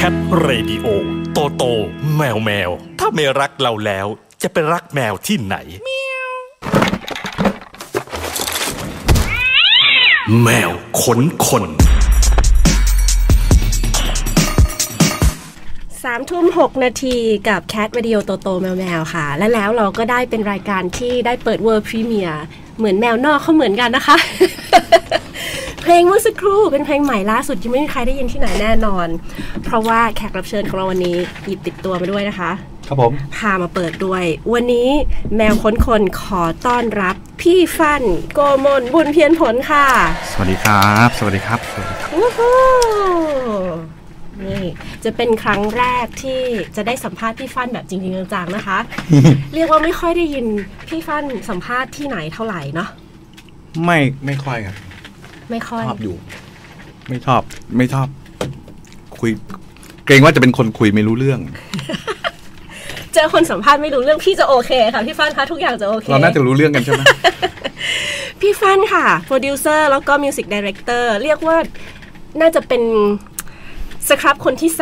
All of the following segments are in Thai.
Cat Radio โตโตแมวแมวถ้าไม่รักเราแล้วจะไปรักแมวที่ไหนแมวขนคน 3:06 กับ Cat Radio โตโตแมวแมวค่ะและแล้วเราก็ได้เป็นรายการที่ได้เปิด World Premiere เหมือนแมวนอกเขาเหมือนกันนะคะ เพลงเมื่อสักครู่เป็นเพลงใหม่ล่าสุดยังไม่มีใครได้ยินที่ไหนแน่นอนเพราะว่าแขกรับเชิญของเราวันนี้หยิบติดตัวมาด้วยนะคะครับผมพามาเปิดด้วยวันนี้แมวค้นคนขอต้อนรับพี่ฟันโกมลบุญเพียรผลค่ะสวัสดีครับสวัสดีครับสวัสดีครับนี่จะเป็นครั้งแรกที่จะได้สัมภาษณ์พี่ฟันแบบจริงๆจังๆนะคะ เรียกว่าไม่ค่อยได้ยินพี่ฟันสัมภาษณ์ที่ไหนเท่าไหร่เนาะไม่ค่อยครับไม่ค่อยชอบอยู่ไม่ชอบคุยเกรงว่าจะเป็นคนคุยไม่รู้เรื่องเจอคนสัมภาษณ์ไม่รู้เรื่องพี่จะโอเคค่ะพี่ฟันคะทุกอย่างจะโอเคเราน่าจะรู้เรื่องกันใช่ไหมพี่ฟันค่ะโปรดิวเซอร์แล้วก็มิวสิกไดเรคเตอร์เรียกว่าน่าจะเป็นสครับคนที่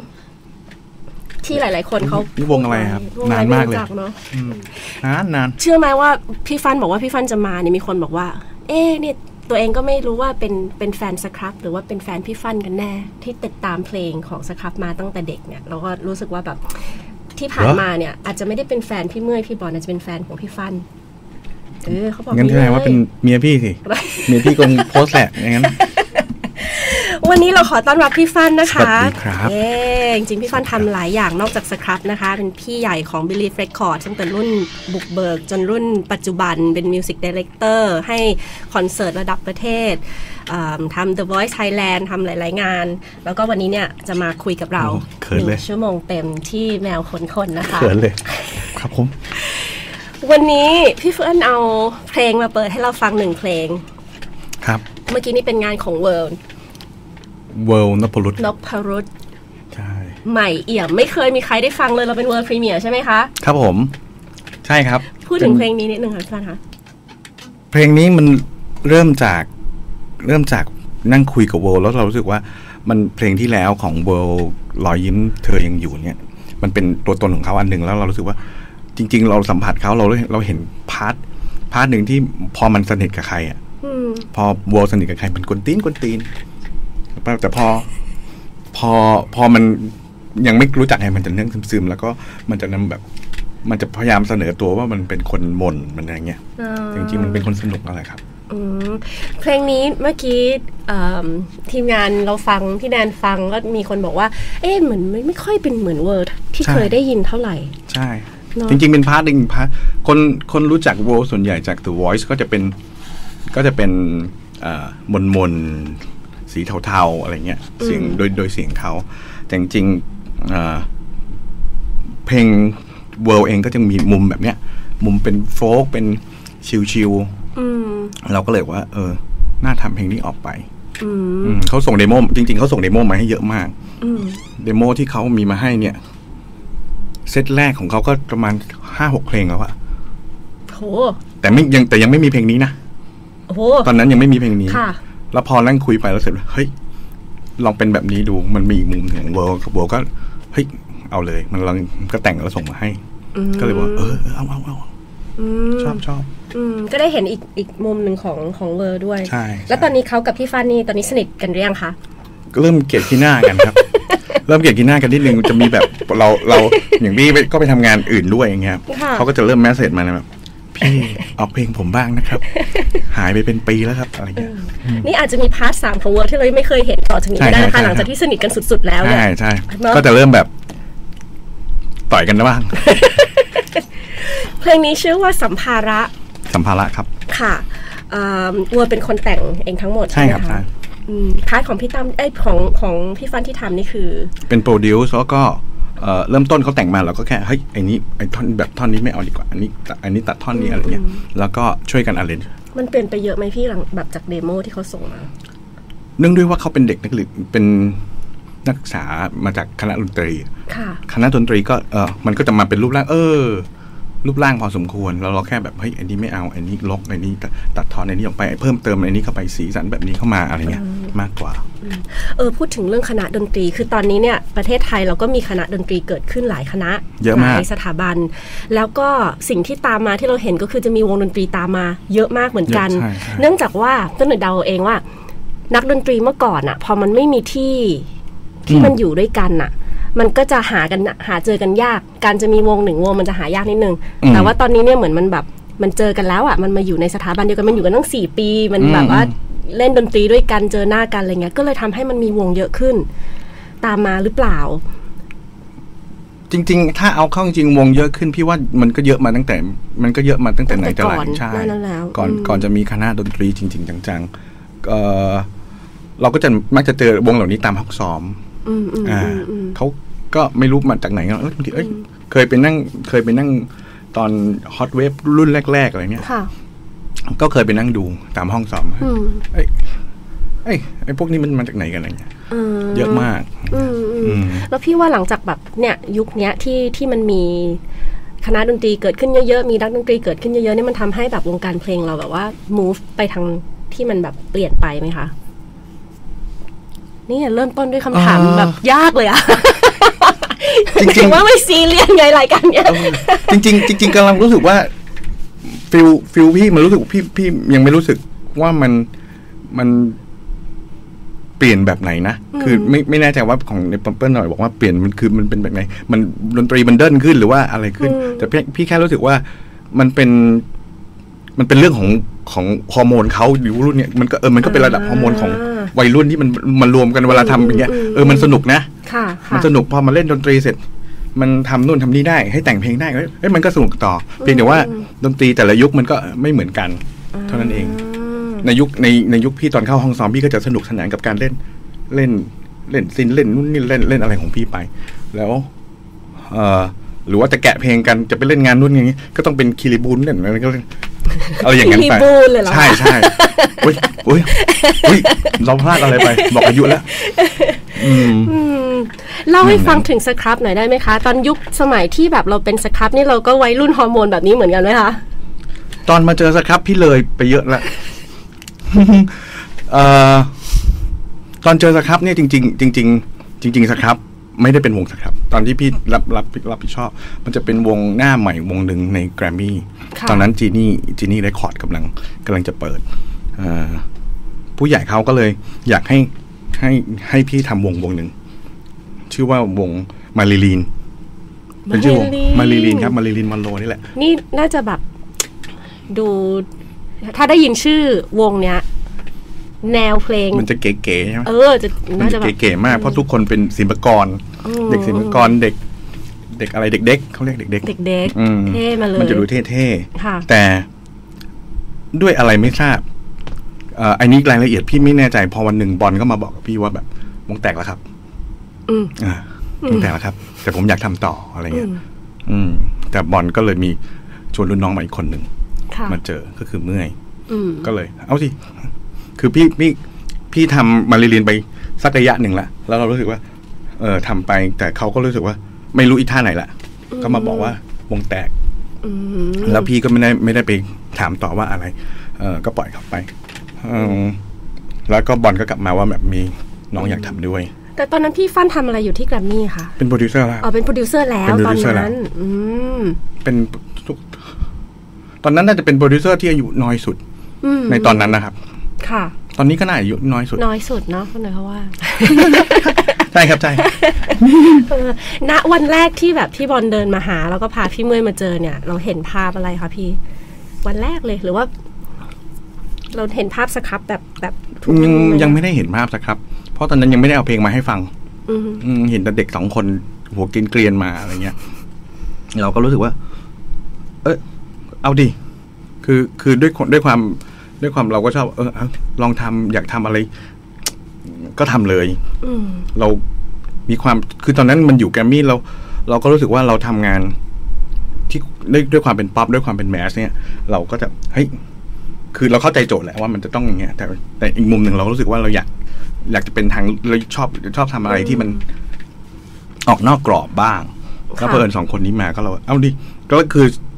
3ที่หลายๆคนเขาวงอะไรครับนานมากเลยเนาะนานเชื่อไหมว่าพี่ฟันบอกว่าพี่ฟันจะมาเนี่ยมีคนบอกว่าเนี่ยตัวเองก็ไม่รู้ว่าเป็นแฟนสครับหรือว่าเป็นแฟนพี่ฟันกันแน่ที่ติดตามเพลงของสครับมาตั้งแต่เด็กเนี่ยเราก็รู้สึกว่าแบบที่ผ่านมาเนี่ยอาจจะไม่ได้เป็นแฟนพี่เมื่อยพี่บอลอาจจะเป็นแฟนของพี่ฟันเขาบอกงั้นแสดงว่าเป็นเมียพี่สิเมียพี่คงโพสแหละอย่างนั้นวันนี้เราขอต้อนรับพี่ฟันนะคะสวัสดีครับจริงๆพี่ฟันทำหลายอย่างนอกจากสครับนะคะเป็นพี่ใหญ่ของ Believe Record ตั้งแต่รุ่นบุกเบิกจนรุ่นปัจจุบันเป็นมิวสิกไดเรคเตอร์ให้คอนเสิร์ตระดับประเทศทำ The Voice Thailand ทำหลายๆงานแล้วก็วันนี้เนี่ยจะมาคุยกับเรา1 ชั่วโมงเต็มที่แมวขนคนนะคะเขินเลยครับผมวันนี้พี่ฟันเอาเพลงมาเปิดให้เราฟัง1 เพลงครับเมื่อกี้นี่เป็นงานของ World นพรุตใช่ใหม่เอี่ยมไม่เคยมีใครได้ฟังเลยเราเป็น World Premiere ใช่ไหมคะครับผมใช่ครับพูดถึงเพลงนี้นิดนึงค่ะพี่ฟันคะเพลงนี้มันเริ่มจากนั่งคุยกับเวิลด์แล้วเรารู้สึกว่ามันเพลงที่แล้วของเวิลด์รอยยิ้มเธอยังอยู่เนี่ยมันเป็นตัวตนของเขาอันหนึ่งแล้วเรารู้สึกว่าจริงๆเราสัมผัสเขาเราเห็นพาร์ทหนึ่งที่พอมันสนิทกับใครอ่ะพอเวิลด์สนิทกับใครมันกวนตีนแต่พอมันยังไม่รู้จักใครมันจะเนื่องซึมๆแล้วก็มันจะนำแบบมันจะพยายามเสนอตัวว่ามันเป็นคนมนมันอะไรเงี้ยจริงๆมันเป็นคนสนุกอะไรครับเพลงนี้เมื่อกี้ทีมงานเราฟังพี่แดนฟังก็มีคนบอกว่าเหมือนไม่ค่อยเป็นเหมือนเวิร์ดที่เคยได้ยินเท่าไหร่ใช่จริงๆเป็นพาร์ทหนึ่งคนรู้จักเวิร์ดส่วนใหญ่จาก The Voice ก็จะเป็นมนสีเทาๆอะไรเงี้ยเสียงโดยเสียงเขาแต่จริงเพลงเวิร์ดเองก็จะมีมุมแบบเนี้ยมุมเป็นโฟล์กเป็นชิลๆเราก็เลยว่าน่าทำเพลงนี้ออกไปเขาส่งเดโมจริงๆเขาส่งเดโมมาให้เยอะมากเดโมที่เขามีมาให้เนี่ยเซตแรกของเขาก็ประมาณ 5-6 เพลงแล้วอะโหแต่ยังไม่มีเพลงนี้นะโอ้โหตอนนั้นยังไม่มีเพลงนี้แล้วพอนั่งคุยไปแล้วเสร็จเฮ้ยลองเป็นแบบนี้ดูมันมีอีกมุมของเวิร์ลก็เฮ้ยเอาเลยมันลองก็แต่งแล้วส่งมาให้ก็เลยบอกเอาชอบก็ได้เห็นอีกมุมหนึ่งของเวอร์ด้วยใช่แล้วตอนนี้เขากับพี่ฟ้านี่ตอนนี้สนิทกันหรือยังคะก็เริ่มเกลียดขี้หน้ากันครับ เริ่มเกลียดขี้หน้ากันนิดนึงจะมีแบบเราอย่างพี่ก็ไปทำงานอื่นด้วยอย่างเงี้ยเขาก็จะเริ่มแมสเสจมาแบบพี่ออกเพลงผมบ้างนะครับหายไปเป็นปีแล้วครับอะไรเงี้ยนี่อาจจะมีพาร์ท 3ของเวอร์ที่เราไม่เคยเห็นต่อจากนี้ได้นะคะหลังจากที่สนิทกันสุดๆแล้วเนี่ยใช่ก็จะเริ่มแบบต่อยกันบ้างเพลงนี้ชื่อว่าสัมภาระครับค่ะวัวเป็นคนแต่งเองทั้งหมดใช่ครับพาร์ทของพี่ตั้มของพี่ฟันที่ทำนี่คือเป็นโปรดิวซ์แล้วก็เริ่มต้นเขาแต่งมาเราก็แค่เฮ้ยไอ้ท่อนแบบท่อนนี้ไม่เอาดีกว่าอันนี้ตัดท่อนนี้อะไรเงี้ยแล้วก็ช่วยกันอาร์เรนจ์มันเปลี่ยนไปเยอะไหมพี่หลังแบบจากเดโมที่เขาส่งมาเนื่องด้วยว่าเขาเป็นเด็กนักเรียนเป็นนักศึกษามาจากคณะดนตรีคณะดนตรีก็มันก็จะมาเป็นรูปร่างรูปร่างพอสมควรแล้วเราแค่แบบเฮ้ยอันนี้ไม่เอาอันนี้ลบอันนี้ตัดทอนอันนี้ออกไปเพิ่มเติมอันนี้เข้าไปสีสันแบบนี้เข้ามาอะไรเงี้ยมากกว่าพูดถึงเรื่องคณะดนตรีคือตอนนี้เนี่ยประเทศไทยเราก็มีคณะดนตรีเกิดขึ้นหลายคณะเยอะมากหลายสถาบันแล้วก็สิ่งที่ตามมาที่เราเห็นก็คือจะมีวงดนตรีตามมาเยอะมากเหมือนกันเนื่องจากว่าต้นหนึ่งเดาเองว่านักดนตรีเมื่อก่อนอ่ะพอมันไม่มีที่มันอยู่ด้วยกันอ่ะมันก็จะหาเจอกันยากการจะมีวงหนึ่งวงมันจะหายากนิดนึงแต่ว่าตอนนี้เนี่ยเหมือนมันแบบมันเจอกันแล้วอ่ะมันมาอยู่ในสถาบันเดียวกันมันอยู่กันตั้ง4 ปีมันแบบว่าเล่นดนตรีด้วยกันเจอหน้ากันอะไรเงี้ยก็เลยทำให้มันมีวงเยอะขึ้นตามมาหรือเปล่าจริงๆถ้าเอาเข้าจริงวงเยอะขึ้นพี่ว่ามันก็เยอะมาตั้งแต่ไหนแต่ไรใช่ก่อนจะมีคณะดนตรีจริงๆจังๆเราก็จะมักจะเจอวงเหล่านี้ตามห้องซ้อมเขาก็ไม่รู้มาจากไหนบางทีเคยไปนั่งตอนฮอตเวฟรุ่นแรกๆอะไรเนี้ยก็เคยไปนั่งดูตามห้องซ้อมไอ้พวกนี้มันมาจากไหนกันอะไรเงี้ยเยอะมากแล้วพี่ว่าหลังจากแบบเนี่ยยุคเนี้ยที่มันมีคณะดนตรีเกิดขึ้นเยอะๆมีนักดนตรีเกิดขึ้นเยอะๆนี่มันทำให้แบบวงการเพลงเราแบบว่า move ไปทางที่มันแบบเปลี่ยนไปไหมคะนี่เริ่มต้นด้วยคำถามแบบยากเลยอะจริงๆว่าไม่ซีเรียสไงรายการเนี้ยจริงกำลังรู้สึกว่าฟิลพี่มันรู้สึกพี่ยังไม่รู้สึกว่ามันเปลี่ยนแบบไหนนะคือไม่แน่ใจว่าของในเปิ้ลหน่อยบอกว่าเปลี่ยนมันคือมันเป็นแบบไหนมันดนตรีมันเดินขึ้นหรือว่าอะไรขึ้นแต่พี่แค่รู้สึกว่ามันเป็นเรื่องของฮอร์โมนเขาหรือรุ่นเนี้ยมันก็เป็นระดับฮอร์โมนของวัยรุ่นที่มันรวมกันเวลาทำอย่างเงี้ยมันสนุกนะมันสนุกพอมาเล่นดนตรีเสร็จมันทำนู่นทำนี่ได้ให้แต่งเพลงได้มันก็สนุกต่อเพียงแต่ว่าดนตรีแต่ละยุคมันก็ไม่เหมือนกันเท่านั้นเองในยุคพี่ตอนเข้าห้องซ้อมพี่ก็จะสนุกสนานกับการเล่นซินเล่นนู่นนี่เล่นอะไรของพี่ไปแล้วหรือว่าจะแกะเพลงกันจะไปเล่นงานนู่นอย่างนี้ก็ต้องเป็นคีรีบูนเล่นอะไรก็เล่นเอาอย่างนั้นไปใช่อุ้ยเราพลาดอะไรไปบอกอายุแล้วเล่าให้ฟังถึงสครับหน่อยได้ไหมคะตอนยุคสมัยที่แบบเราเป็นสครับนี่เราก็วัยรุ่นฮอร์โมนแบบนี้เหมือนกันไหมคะตอนมาเจอสครับพี่เลยไปเยอะแล้วตอนเจอสครับเนี่ยจริงสครับไม่ได้เป็นวงสครับตอนที่พี่รับผิดชอบมันจะเป็นวงหน้าใหม่วงหนึ่งในแกรมมี่ตอนนั้นจีนี่เรคคอร์ดกำลังจะเปิดผู้ใหญ่เขาก็เลยอยากให้พี่ทำวงหนึ่งชื่อว่าวงมาริลีนเป็นชื่อวงมาริลีนครับมาริลีนมอนโรนี่แหละนี่น่าจะแบบดูถ้าได้ยินชื่อวงเนี้ยแนวเพลงมันจะเก๋ๆใช่ไหมน่าจะเก๋ๆมากเพราะทุกคนเป็นศิลปากรเด็กศิลปากรเด็กอะไรเด็กๆเขาเรียกเด็กๆเท่มาเลยมันจะดูเท่ๆแต่ด้วยอะไรไม่ทราบอันนี้รายละเอียดพี่ไม่แน่ใจพอวันหนึ่งบอลก็มาบอกกับพี่ว่าแบบวงแตกแล้วครับวงแตกแล้วครับแต่ผมอยากทำต่ออะไรเงี้ยแต่บอลก็เลยมีชวนรุ่นน้องมาอีกคนหนึ่งมาเจอก็คือเมื่อยก็เลยเอาสิคือพี่ทำมาริลีนไปสักระยะหนึ่งแล้วเรารู้สึกว่าทำไปแต่เขาก็รู้สึกว่าไม่รู้อีท่าไหนละก็มาบอกว่าวงแตกแล้วพี่ก็ไม่ได้ไปถามต่อว่าอะไรก็ปล่อยเขาไปแล้วก็บอลก็กลับมาว่าแบบมีน้องอยากทำด้วยแต่ตอนนั้นพี่ฟันทำอะไรอยู่ที่แกรมมี่คะเป็นโปรดิวเซอร์แล้วเป็นโปรดิวเซอร์แล้วตอนนั้นเป็นตอนนั้นน่าจะเป็นโปรดิวเซอร์ที่อายุน้อยสุดในตอนนั้นนะครับค่ะตอนนี้ก็น่าอายุน้อยสุดเนาะคนไหนเขาว่าใช่ครับใช่ณวันแรกที่แบบพี่บอลเดินมาหาแล้วก็พาพี่เมื่อยมาเจอเนี่ยเราเห็นภาพอะไรคะพี่วันแรกเลยหรือว่าเราเห็นภาพสครับแบบยังไม่ได้เห็นภาพสครับเพราะตอนนั้นยังไม่ได้เอาเพลงมาให้ฟังเห็นแต่เด็ก2 คนหัวเกรียนมาอะไรเงี้ยเราก็รู้สึกว่าเอาดิคือด้วยความเราก็ชอบลองทำอยากทำอะไรก็ทำเลยเรามีความคือตอนนั้นมันอยู่แกรมมี่เราก็รู้สึกว่าเราทำงานที่ด้วยความเป็นป๊อปด้วยความเป็นแมสเนี่ยเราก็จะเฮ้ยคือเราเข้าใจโจทย์แหละว่ามันจะต้องอย่างเงี้ยแต่อีกมุมหนึ่งเรารู้สึกว่าเราอยากจะเป็นทางเราชอบทำอะไรที่มันออกนอกกรอบบ้างแล้วเพื่อน2 คนนี้มาก็เราเอาดิก็คือ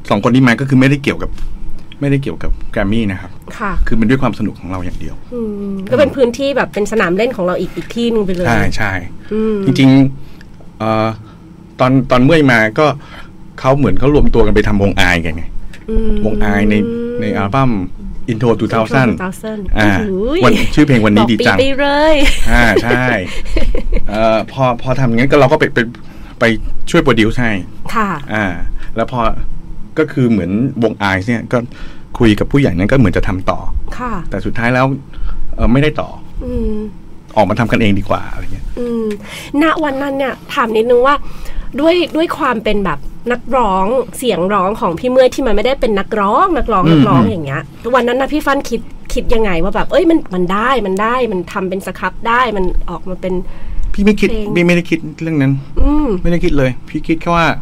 2 คนนี้มาก็คือไม่ได้เกี่ยวกับแกรมมี่นะครับค่ะคือมันด้วยความสนุกของเราอย่างเดียวก็เป็นพื้นที่แบบเป็นสนามเล่นของเราอีกที่นึงไปเลยใช่จริงๆตอนเมื่อยมาก็เขาเหมือนเขารวมตัวกันไปทำวงอายกันไงวงอายในอัลบั้ม Intro 2000วันชื่อเพลงวันนี้ดีจังไปเลยใช่พอทำงั้นก็เราก็ไปช่วยโปรดิวซ์ให้ค่ะแล้วพอก็คือเหมือนวงอายเนี่ยก็คุยกับผู้ใหญ่นั้นก็เหมือนจะทำต่อค่ะแต่สุดท้ายแล้วไม่ได้ต่อออกมาทำกันเองดีกว่าอะไรเงี้ยณวันนั้นเนี่ยถามนิดนึงว่าด้วยความเป็นแบบนักร้องเสียงร้องของพี่เมื่อยที่มันไม่ได้เป็นนักร้องอย่างเงี้ยวันนั้นนะพี่ฟันคิดยังไงว่าแบบมันได้มันทำเป็นสครับได้มันออกมาเป็นพี่ไม่คิดไม่ได้คิดเรื่องนั้นไม่ได้คิดเลยพี่คิดแค่ว่า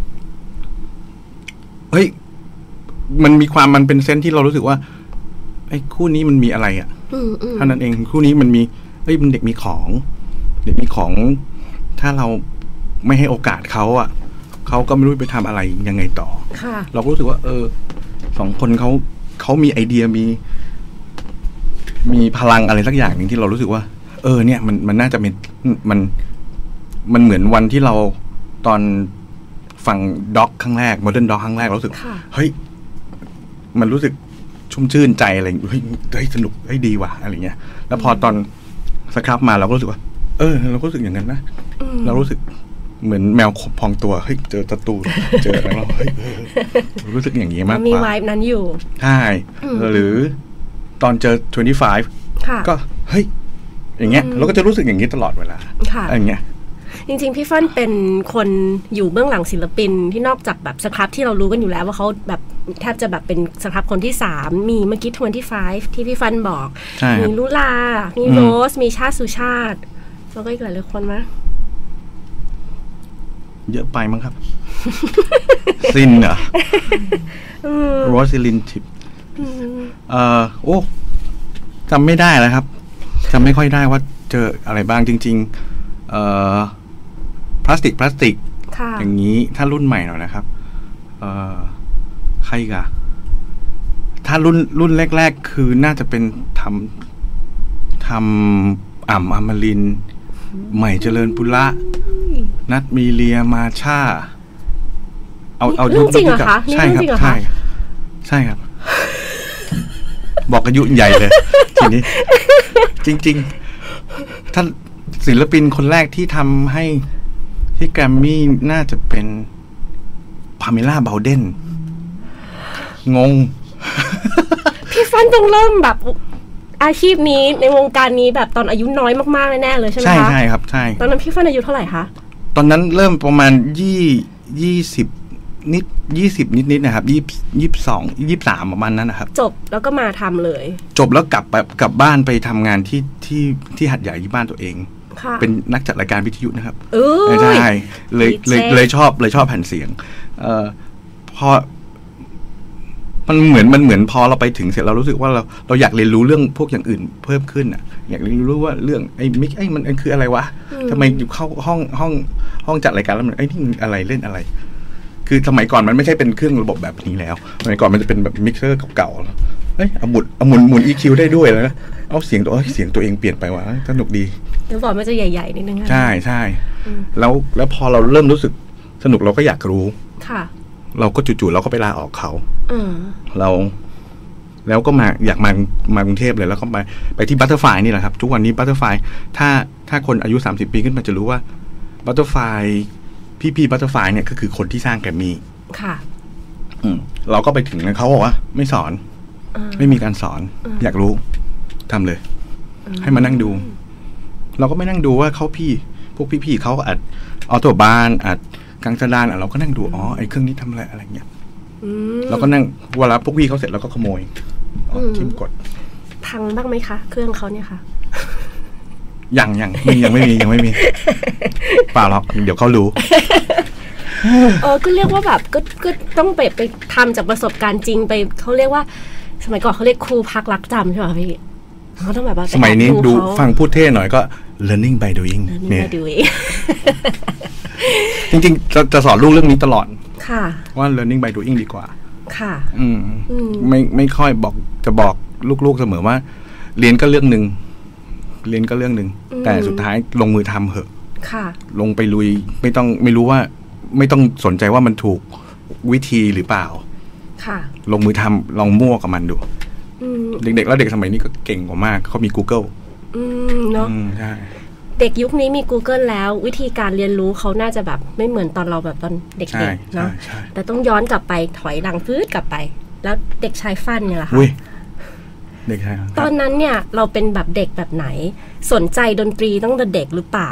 เฮ้ยมันมีความมันเป็นเซนส์ที่เรารู้สึกว่าไอ้คู่นี้มันมีอะไรอ่ะเท่านั้นเองคู่นี้มันมีมันเด็กมีของถ้าเราไม่ให้โอกาสเขาอ่ะเขาก็ไม่รู้ไปทำอะไรยังไงต่อเราก็รู้สึกว่า2 คนเขามีไอเดียมีพลังอะไรสักอย่างหนึ่งที่เรารู้สึกว่าเนี่ยมันน่าจะเป็นมันเหมือนวันที่เราตอนฟังด็อกครั้งแรกโมเดิร์นด็อกครั้งแรกเรารู้สึกเฮ้ยมันรู้สึกชุ่มชื่นใจอะไรเฮ้ยสนุกเฮ้ยดีว่ะอะไรเงี้ยแล้วพอตอนสครับมาเราก็รู้สึกว่าเราก็รู้สึกอย่างนั้นนะเรารู้สึกเหมือนแมวพองตัวเฮ้ยเจอศัตรูเจออะไรเราเฮ้ยรู้สึกอย่างนี้มากกว่ามีไวบ์นั้นอยู่ใช่หรือตอนเจอ25ก็เฮ้ยอย่างเงี้ยเราก็จะรู้สึกอย่างนี้ตลอดเวลาอย่างเงี้ยจริงๆพี่ฟันเป็นคนอยู่เบื้องหลังศิลปินที่นอกจากแบบสครับที่เรารู้กันอยู่แล้วว่าเขาแบบแทบจะแบบเป็นสครับคนที่3มีเมื่อกี้25ที่พี่ฟันบอกมีลุลามีโรสมีชาติสุชาติแล้วก็อีกหลายคนมั้ยเยอะไปมั้งครับซินเหรอโรซิลินทิปโอ้จำไม่ได้แล้วครับจำไม่ค่อยได้ว่าเจออะไรบ้างจริงๆพลาสติกอย่างนี้ถ้ารุ่นใหม่หน่อยนะครับใครกะถ้ารุ่นแรกๆคือน่าจะเป็นทำอมรินทร์ใหม่เจริญปุระนัดมีเลียมาชาเอาจริงเหรอคะใช่ครับใช่ครับบอกอายุใหญ่เลยทีนี้จริงๆท่านศิลปินคนแรกที่ทำให้ที่แกรมมี่น่าจะเป็นพาเมล่าเบลเดนงงพี่ฟันต้องเริ่มแบบอาชีพนี้ในวงการนี้แบบตอนอายุน้อยมากๆแน่ๆเลยใช่ไหมคะใช่ครับใช่ตอนนั้นพี่ฟันอายุเท่าไหร่คะตอนนั้นเริ่มประมาณ20นิดนะครับ22 23ประมาณนั้นนะครับจบแล้วก็มาทำเลยจบแล้วกลับบ้านไปทำงานที่หัดใหญ่ที่บ้านตัวเองเป็นนักจัดรายการวิทยุนะครับใช่เลยชอบแผ่นเสียงพอมันเหมือนพอเราไปถึงเสร็จเรารู้สึกว่าเราอยากเรียนรู้เรื่องพวกอย่างอื่นเพิ่มขึ้นอ่ะอยากเรียนรู้ว่าเรื่องไอ้มิกมันคืออะไรวะทำไมอยู่เข้าห้องจัดรายการแล้วมันนี่มันอะไรเล่นอะไรคือสมัยก่อนมันไม่ใช่เป็นเครื่องระบบแบบนี้แล้วสมัยก่อนมันจะเป็นแบบมิกเซอร์เก่าๆเอาหมุน EQ ได้ด้วยแล้วเอาเสียงตัวเองเปลี่ยนไปว่ะสนุกดีเดี๋ยวก่อนมันจะใหญ่ๆนิดนึงใช่แล้วพอเราเริ่มรู้สึกสนุกเราก็อยากรู้ค่ะเราก็จู่ๆเราก็ไปลาออกเขาแล้วก็อยากมากรุงเทพเลยแล้วก็ไปที่บัตเตอร์ไฟนี่แหละครับทุกวันนี้บัตเตอร์ไฟถ้าคนอายุ30 ปีขึ้นมาจะรู้ว่าบัตเตอร์ไฟพี่บัตเตอร์ไฟเนี่ยก็คือคนที่สร้างแกรมมี่ค่ะเราก็ไปถึงเขาบอกว่าไม่สอนไม่มีการสอนอยากรู้ทำเลยให้มานั่งดูเราก็ไม่นั่งดูว่าพวกพี่เขาอัดออโตบานอัดกังสดานเราก็นั่งดูไอ้เครื่องนี้ทำอะไรเงี้ยเราก็นั่งเวลาพวกพี่เขาเสร็จเราก็ขโมยทิมกดพังบ้างไหมคะเครื่องเขาเนี่ยค่ะยังไม่มีเปล่าหรอกเดี๋ยวเขารู้ก็เรียกว่าแบบก็ต้องไปทำจากประสบการณ์จริงไปเขาเรียกว่าสมัยก่อนเขาเรียกครูพักรักจำใช่ไหมพี่เขาต้องแบบว่าสมัยนี้ดูฟังพูดเท่หน่อยก็ learning by doing เนี่ยจริงๆจะสอนลูกเรื่องนี้ตลอดค่ะว่า learning by doing ดีกว่าค่ะไม่ค่อยจะบอกลูกๆเสมอว่าเรียนก็เรื่องหนึ่งแต่สุดท้ายลงมือทำเหอะค่ะลงไปลุยไม่ต้องสนใจว่ามันถูกวิธีหรือเปล่าค่ะลงมือทำลองมั่วกับมันดูเด็กๆแล้วเด็กสมัยนี้ก็เก่งกว่ามากเขามี Google เนาะใช่เด็กยุคนี้มี Google แล้ววิธีการเรียนรู้เขาน่าจะแบบไม่เหมือนตอนเราแบบตอนเด็กๆเนาะแต่ต้องย้อนกลับไปถอยหลังฟื้นกลับไป แล้วเด็กชายฟันเนี่ยแหละค่ะเด็กชายตอนนั้นเนี่ยเราเป็นแบบเด็กแบบไหนสนใจดนตรีตั้งแต่เด็กหรือเปล่า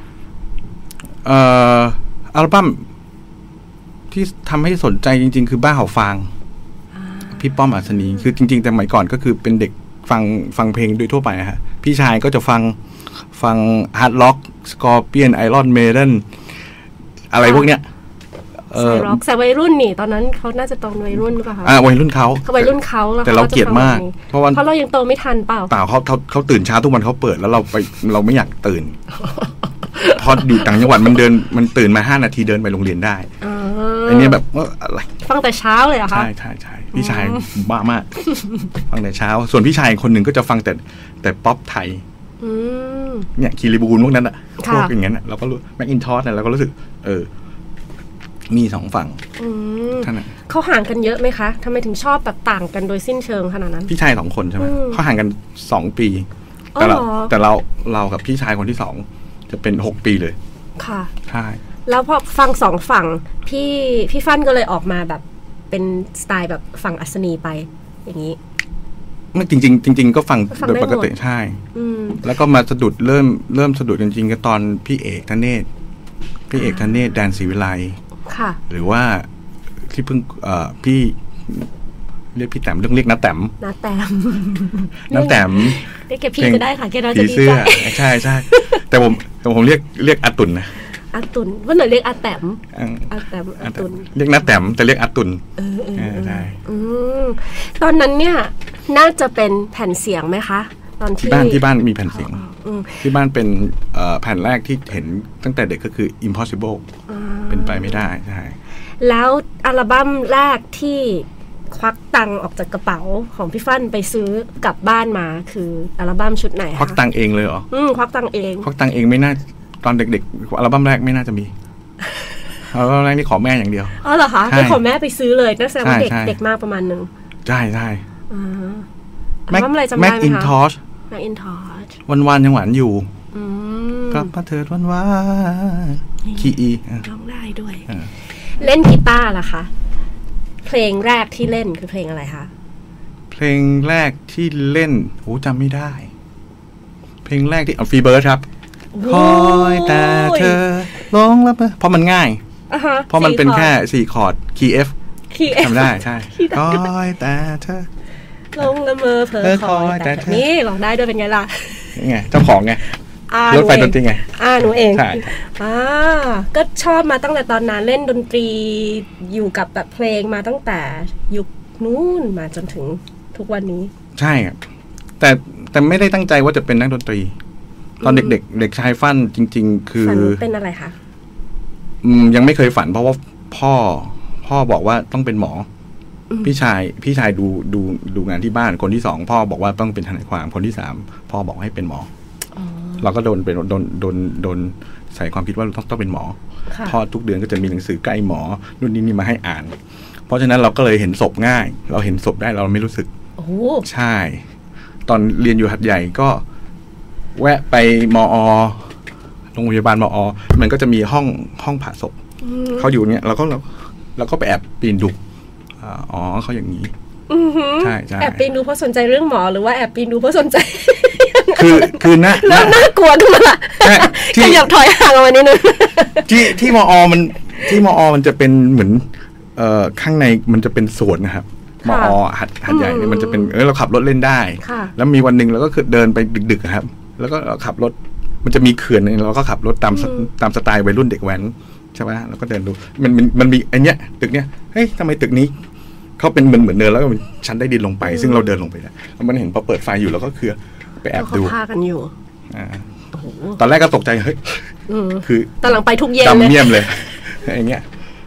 อัลบั้มที่ทำให้สนใจจริงๆคือบ้าเห่าฟางพี่ป้อมอัศนีคือจริงๆแต่สมัยก่อนก็คือเป็นเด็กฟังเพลงโดยทั่วไปนะฮะพี่ชายก็จะฟังฮาร์ดล็อกสกอร์เปียนไอรอนเมเดนอะไรพวกเนี้ยร็อกแต่วัยรุ่นนี่ตอนนั้นเขาน่าจะตอนวัยรุ่นหรือเปล่าคะวัยรุ่นเขาแต่เราเกลียดมากเพราะเรายังโตไม่ทันเปล่าเขาตื่นเช้าทุกวันเขาเปิดแล้วเราไม่อยากตื่นพออยู่ต่างจังหวัดมันตื่นมา5 นาทีเดินไปโรงเรียนได้อันนี้แบบว่าอะไรฟังแต่เช้าเลยเหรอคะใช่พี่ชายบ้ามากฟังแต่เช้าส่วนพี่ชายคนหนึ่งก็จะฟังแต่ป๊อปไทยเนี่ยคีรีบูลพวกนั้นอะพวกอย่างนั้นเราก็รู้แม็กอินทอสเนี่ยเราก็รู้สึกมี2ฝั่งท่านเขาห่างกันเยอะไหมคะทำไมถึงชอบแบบต่างกันโดยสิ้นเชิงขนาดนั้นพี่ชาย2 คนใช่ไหมเขาห่างกัน2 ปีแต่เรากับพี่ชายคนที่2จะเป็น6 ปีเลยค่ะใช่แล้วพอฟัง2 ฝั่งพี่ฟันก็เลยออกมาแบบเป็นสไตล์แบบฝั่งอัศนีไปอย่างนี้ไม่จริงก็ฟังโดยปกติใช่แล้วก็มาสะดุดเริ่มสะดุดจริงๆก็ตอนพี่เอกธเนศแดนศรีวิไลค่ะหรือว่าที่เพิ่งพี่เรียกพี่แต้มเรียกน้าแต้มเรียกแกพี่ก็ได้ค่ะแกน่าจะดีใจใช่แต่ผมเรียกอาตุนนะอาตุนว่าหน่อยเรียกอาแต้มอาตุนเรียกน้าแต้มแต่เรียกอาตุนใช่ตอนนั้นเนี่ยน่าจะเป็นแผ่นเสียงไหมคะตอนที่บ้านมีแผ่นเสียงที่บ้านเป็นแผ่นแรกที่เห็นตั้งแต่เด็กก็คือ Impossible เป็นไปไม่ได้ใช่แล้วอัลบั้มแรกที่ควักตังค์ออกจากกระเป๋าของพี่ฟั่นไปซื้อกลับบ้านมาคืออัลบั้มชุดไหนคะควักตังค์เองเลยเหรอควักตังค์เองไม่น่าตอนเด็กๆอัลบั้มแรกไม่น่าจะมีอัลบั้มแรกนี่ขอแม่อย่างเดียวอ๋อเหรอคะไปขอแม่ไปซื้อเลยนั่นแสดงว่าเด็กมากประมาณนึงใช่อัลบั้มอะไรจำได้ไหมคะ Macintosh วันยังหวานอยู่กลับมาเถิดวันคีอีร้องได้ด้วยเล่นกีตาร์ล่ะคะเพลงแรกที่เล่นคือเพลงอะไรคะเพลงแรกที่เล่นโหจำไม่ได้เพลงแรกที่ฟรีเบิร์ดครับคอยแต่เธอลงแล้วเพราะมันง่ายเพราะมันเป็นแค่4 คอร์ดคีย์ F ทำได้ใช่คอยแต่เธอลงละเมอเผลอคอยแต่นี่ร้องได้ด้วยเป็นไงล่ะนี่ไงเจ้าของไงรถไฟดนตรีไงหนูเองก็ชอบมาตั้งแต่ตอนนั้นเล่นดนตรีอยู่กับแบบเพลงมาตั้งแต่ยุคนู้นมาจนถึงทุกวันนี้ใช่ครับแต่ไม่ได้ตั้งใจว่าจะเป็นนักดนตรีตอนเด็กๆเด็กชายฟั่นจริงๆคือฝันเป็นอะไรคะยังไม่เคยฝันเพราะว่าพ่อบอกว่าต้องเป็นหมอพี่ชายดูงานที่บ้านคนที่2พ่อบอกว่าต้องเป็นทนายความคนที่3พ่อบอกให้เป็นหมอเราก็โดนใส่ความคิดว่าต้องเป็นหมอพ่อทุกเดือนก็จะมีหนังสือใกล้หมอนู่นนี่มาให้อ่านเพราะฉะนั้นเราก็เลยเห็นศพง่ายเราเห็นศพได้เราไม่รู้สึกใช่ตอนเรียนอยู่หัดใหญ่ก็แวะไปมอ.โรงพยาบาลมอ.มันก็จะมีห้องผ่าศพเขาอยู่เนี่ยเราก็ไปแอบปีนดูเขาอย่างนี้ใช่แอบปีนดูเพราะสนใจเรื่องหมอหรือว่าแอบปีนดูเพราะสนใจคือน่ากลัวขึ้นมาละขยับถอยห่างออกมานิดนึงที่มอ.มันจะเป็นเหมือนข้างในมันจะเป็นสวนนะครับมอ.หัดใหญ่เนี่ยมันจะเป็นเราขับรถเล่นได้แล้วมีวันหนึ่งเราก็คือเดินไปดึกๆครับแล้วก็ขับรถมันจะมีเขื่อนเราก็ขับรถตามสไตล์วัยรุ่นเด็กแว้นใช่ไหมแล้วก็เดินดูมันมีไอเนี้ยตึกเนี้ยเฮ้ยทำไมตึกนี้เขาเป็นเหมือนเดินแล้วก็ชั้นได้ดินลงไปซึ่งเราเดินลงไปแล้วมันเห็นพอเปิดไฟอยู่แล้วก็คือไปแอบดูพากันอยู่ตอนแรกก็ตกใจเฮ้ยคือตอนหลังไปทุกเย็นดำเมี่ยมเลยอย่างเงี้ย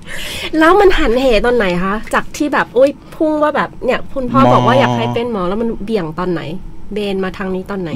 แล้วมันหันเหตอนไหนคะจากที่แบบอุ้ยพุ่งว่าแบบเนี่ยคุณพ่อบอกว่าอยากให้เป็นหมอแล้วมันเบี่ยงตอนไหนเบนมาทางนี้ตอนไหน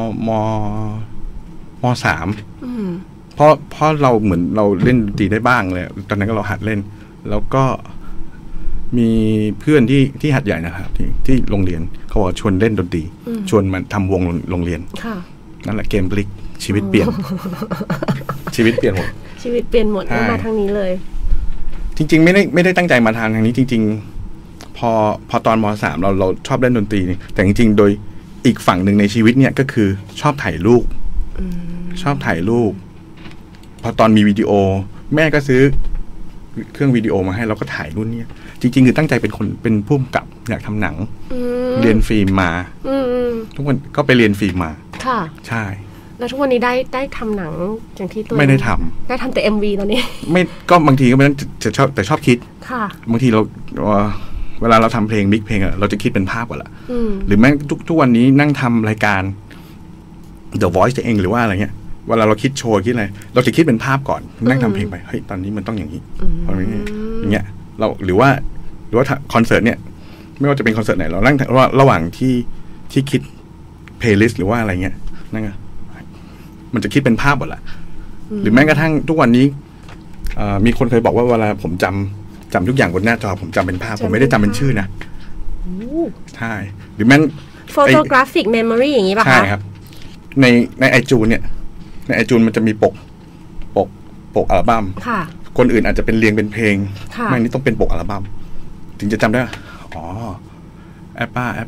มสามเพราะเราเหมือนเราเล่นดนตรีได้บ้างเลยตอนนั้นก็เราหัดเล่นแล้วก็มีเพื่อนที่หัดใหญ่นะครับที่โรงเรียนเขาบอกชวนเล่นดนตรีชวนมาทำวงโรงเรียนนั่นแหละเกมพลิกชีวิตเปลี่ยน ชีวิตเปลี่ยนหมดมาทางนี้เลยจริงๆไม่ได้ตั้งใจมาทางนี้จริงๆพอตอนมสามเราชอบเล่นดนตรีนี่แต่จริงๆโดยอีกฝั่งหนึ่งในชีวิตเนี่ยก็คือชอบถ่ายรูปพอตอนมีวิดีโอแม่ก็ซื้อเครื่องวิดีโอมาให้เราก็ถ่ายรุ่นนี้จริงๆคือตั้งใจเป็นผู้กำกับอยากทำหนังเรียนฟิล์มมาทุกวันก็ไปเรียนฟิล์มมาค่ะใช่แล้วทุกวันนี้ได้ทำหนังอย่างที่ตัวไม่ได้ทำแต่ MV ตอนนี้ไม่ก็บางทีก็ไม่ต้องจะชอบแต่ชอบคิดค่ะบางทีเราเวลาเราทำเพลงมิกเพลงเราจะคิดเป็นภาพก่อนละหรือแม้ทุกวันนี้นั่งทำรายการ The Voice เองหรือว่าอะไรเงี้ยเวลาเราคิดโชว์คิดอะไรเราจะคิดเป็นภาพก่อนนั่งทำเพลงไปเฮ้ยตอนนี้มันต้องอย่างนี้อย่างเงี้ยเราหรือว่าคอนเสิร์ตเนี่ยไม่ว่าจะเป็นคอนเสิร์ตไหนเรานั่งระหว่างที่คิดเพลย์ลิสต์หรือว่าอะไรเงี้ยนั่นไงมันจะคิดเป็นภาพหมดละหรือแม้กระทั่งทุกวันนี้มีคนเคยบอกว่าเวลาผมจำทุกอย่างบนหน้าจอผมจำเป็นภาพผมไม่ได้จำเป็นชื่อนะใช่หรือแม้ photographic memory อย่างนี้ป่ะคะใช่ครับในไอจูนเนี่ยในไอจูนมันจะมีปกอัลบั้มคนอื่นอาจจะเป็นเรียงเป็นเพลงไม่นี่ต้องเป็นปกอัลบั้มถึงจะจำได้อ๋อแอปป้า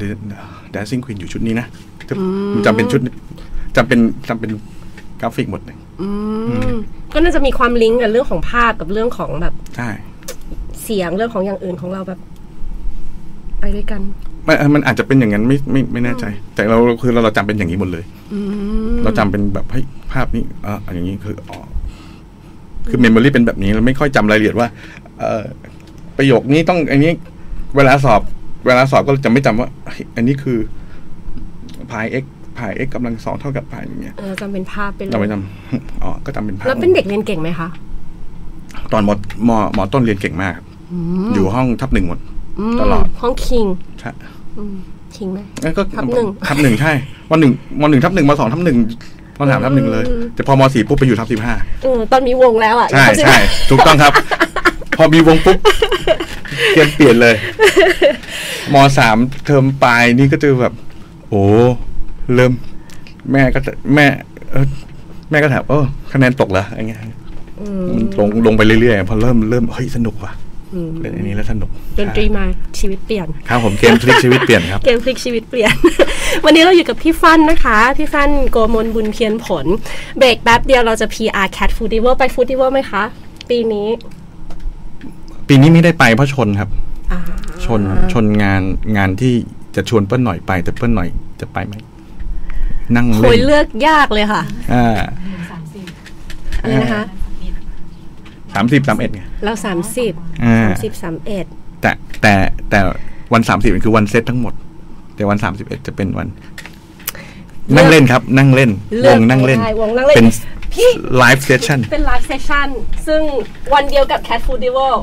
Dancing Queen อยู่ชุดนี้นะมันจำเป็นชุดจำเป็นกราฟิกหมดเลยก็น่าจะมีความลิงก์กับเรื่องของภาพกับเรื่องของแบบใช่เสียงเรื่องของอย่างอื่นของเราแบบไปด้วยกันมันอาจจะเป็นอย่างนั้นไม่แน่ใจแต่เราจำเป็นอย่างนี้หมดเลยเราจำเป็นแบบเฮ้ยภาพนี้อย่างนี้คือเมมโมรี่เป็นแบบนี้เราไม่ค่อยจำรายละเอียดว่าประโยคนี้ต้องอันนี้เวลาสอบก็จะไม่จำว่าอันนี้คือพาย xกำลัง2เท่ากับพายอย่างเงี้ยจำเป็นภาพไปเลยเราไม่จำก็จำเป็นภาพแล้วเป็นเด็กเรียนเก่งไหมคะตอนมต้นเรียนเก่งมากอยู่ห้องทับ1หมดตลอดห้องคิงใช่คิงไหมก็ทับ1ใช่ม1ทับ1ม2ทับ1ม3ทับ1เลยแต่พอม4ปุ๊บไปอยู่ทับ15 ตอนมีวงแล้วอ่ะใช่ถูกต้องครับพอมีวงปุ๊บเปลี่ยนเลยม3เทอมปลายนี่ก็จะแบบโอ้เริ่มแม่ก็ถามคะแนนตกเหรออย่างเงี้ยมันลงไปเรื่อยๆพอเริ่มเฮ้ยสนุกว่ะเล่นอันนี้แล้วสนุกดนตรีมาชีวิตเปลี่ยนครับผมเกมพลิกชีวิตเปลี่ยนครับเกมพลิกชีวิตเปลี่ยน วันนี้เราอยู่กับพี่ฟันนะคะพี่ฟันโกมลบุญเพียรผลเบรกแป๊บเดียวเราจะ PR Cat Foodival ไป Foodival ไหมคะปีนี้ไม่ได้ไปเพราะชนครับชนงานที่จะชวนเปิ้ลหน่อยไปแต่เปิ้ลหน่อยจะไปไหมนั่งเล่นโหยเลือกยากเลยค่ะอะไรนะคะ 30-31ไงเรา30-31 แต่วัน30มันคือวันเซตทั้งหมดแต่วัน31จะเป็นวันนั่งเล่นครับนั่งเล่นวงนั่งเล่นเป็นไลฟ์เซสชั่นเป็นไลฟ์เซสชั่นซึ่งวันเดียวกับ Cat Foodival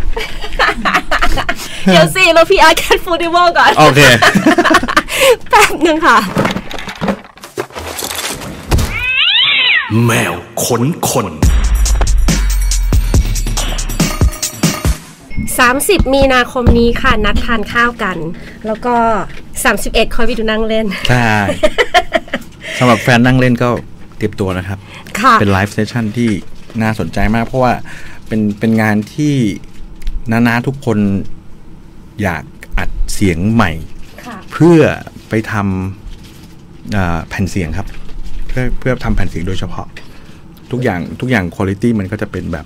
เดี๋ยวสิเรา PR Cat Foodival ก่อนโอเคแป๊บนึงค่ะแมวขนคน 30 มีนาคมนี้ค่ะนัดทานข้าวกันแล้วก็31คอยไปดูนั่งเล่นใช่สำหรับแฟนนั่งเล่นก็เตรียมตัวนะครับเป็นไลฟ์เซสชั่นที่น่าสนใจมากเพราะว่าเป็นงานที่น้าทุกคนอยากอัดเสียงใหม่เพื่อไปทำแผ่นเสียงครับเพื่อทำแผ่นเสียงโดยเฉพาะทุกอย่างคุณภาพมันก็จะเป็นแบบ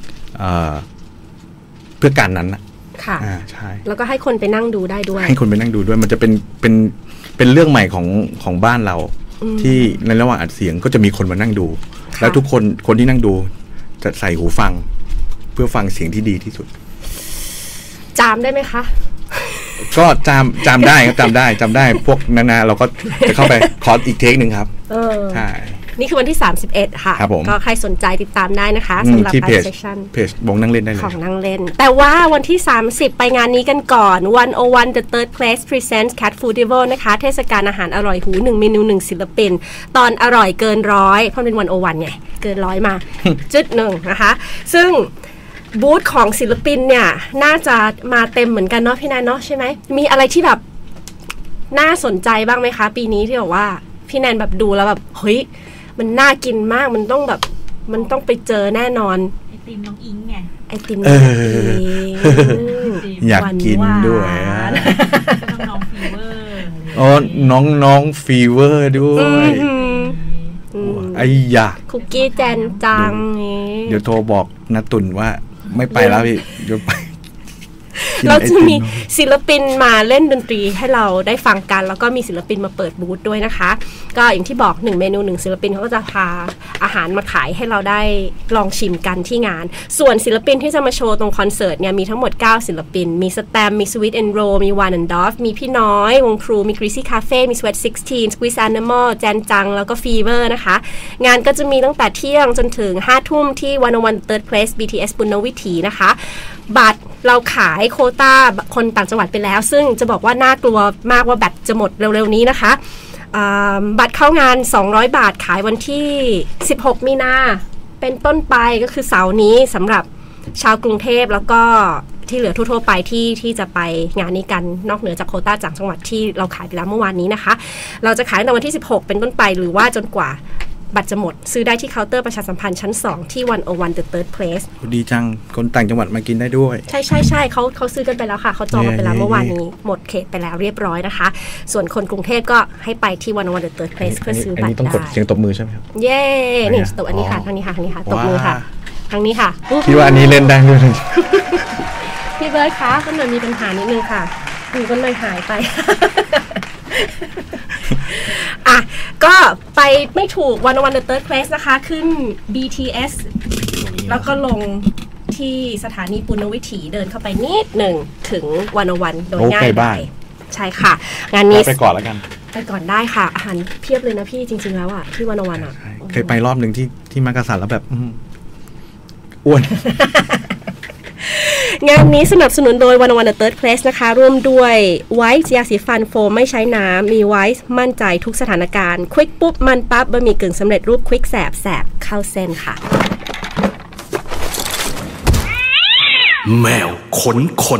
เพื่อการนั้นนะค่ะใช่แล้วก็ให้คนไปนั่งดูได้ด้วยให้คนไปนั่งดูด้วยมันจะเป็นเรื่องใหม่ของบ้านเราที่ในระหว่างอัดเสียงก็จะมีคนมานั่งดูแล้วทุกคนที่นั่งดูจะใส่หูฟังเพื่อฟังเสียงที่ดีที่สุดจามได้ไหมคะก็จามได้ครับจำได้พวกนาเราก็จะเข้าไปขออีกเทคนึงครับใช่นี่คือวันที่ 31 ค่ะครับผมก็ใครสนใจติดตามได้นะคะสำหรับที่เพไลจฟ์เซสชั่นวงนั่งเล่นได้เลขยองนั่งเล่น แต่ว่าวันที่ 30 ไปงานนี้กันก่อน 101 The Third Place Presents Cat Foodival นะคะเทศกาลอาหารอร่อยหู1เมนู1ศิลปินตอนอร่อยเกินร้อยเพราะเป็น101ไงเกินร้อยมา จุดหนึ่งนะคะซึ่งบูธของศิลปินเนี่ยน่าจะมาเต็มเหมือนกันเนาะพี่แนนเนาะใช่ไหมมีอะไรที่แบบน่าสนใจบ้างไหมคะปีนี้ที่บอกว่าพี่แนนแบบดูแล้วแบบเฮ้ยมันน่ากินมากมันต้องแบบมันต้องไปเจอแน่นอนไอติมน้องอิงไงไอติมน้องอิงอยากกินด้วยน้องฟีเวอร์อ๋อน้องฟีเวอร์ด้วยไอ้ยาคุกกี้แจนจังนี่เดี๋ยวโทรบอกนะตุนว่าไม่ไปแล้วพี่เดี๋ยวไปเราจะมีศิลปินมาเล่นดนตรีให้เราได้ฟังกันแล้วก็มีศิลปินมาเปิดบูธด้วยนะคะก็อย่างที่บอก1เมนู1ศิลปินเขาก็จะพาอาหารมาขายให้เราได้ลองชิมกันที่งานส่วนศิลปินที่จะมาโชว์ตรงคอนเสิร์ตเนี่ยมีทั้งหมด9ศิลปินมีสแตมมี Sweet and Roll มี One and Dove มีพี่น้อยวงครูมี Greasy Cafe มี Sweat 16 Squeeze Animal แจนจังแล้วก็ Fever นะคะงานก็จะมีตั้งแต่เที่ยงจนถึง5 ทุ่มที่ 101 Third Place BTS ปุณณวิถีนะคะบัตรเราขายโควต้าคนต่างจังหวัดไปแล้วซึ่งจะบอกว่าน่ากลัวมากว่าบัตรจะหมดเร็วๆนี้นะคะบัตรเข้างาน200 บาทขายวันที่16 มีนาเป็นต้นไปก็คือเสาร์นี้สำหรับชาวกรุงเทพแล้วก็ที่เหลือทั่วๆไปที่จะไปงานนี้กันนอกเหนือจากโควต้าจากจังหวัดที่เราขายไปแล้วเมื่อวานนี้นะคะเราจะขายตั้งแต่วันที่16เป็นต้นไปหรือว่าจนกว่าบัตรจะหมดซื้อได้ที่เคาน์เตอร์ประชาสัมพันธ์ชั้น2ที่101 The Third Place ดีจังคนต่างจังหวัดมากินได้ด้วยใช่เขาซื้อกันไปแล้วค่ะเขาจองกันไปแล้วเมื่อวานนี้หมดเขตไปแล้วเรียบร้อยนะคะส่วนคนกรุงเทพก็ให้ไปที่101 The Third Place เพื่อซื้อบัตรได้อันนี้ต้องกดเสียงตบมือใช่ไหมครับเย้นี่ตบอันนี้ค่ะทางนี้ค่ะตบมือค่ะทางนี้ค่ะพี่ว่าอันนี้เล่นได้ด้วยพี่เบิร์ดคะก็หน่อยมีปัญหานิดนึงค่ะดูก็เลยหายไปอ่ะก็ไปไม่ถูก101 The Third Place นะคะขึ้น BTS แล้วก็ลงที่สถานีปุณณวิถีเดินเข้าไปนิดหนึ่งถึง101โดยง่ายดายใช่ค่ะงานนี้ไปก่อนแล้วกันไปก่อนได้ค่ะอาหารเพียบเลยนะพี่จริงๆแล้วอ่ะที่101อ่ะเคยไปรอบหนึ่งที่มักกะสันแล้วแบบอ้วนงานนี้สนับสนุนโดย101 The Third Place นะคะร่วมด้วยไวท์ยาสีฟันโฟมไม่ใช้น้ำมีไวท์มั่นใจทุกสถานการณ์ควิกปุ๊บมันปั๊บบะหมี่กึ่งสำเร็จรูปควิกแสบเข้าเส้นค่ะแมวขนคน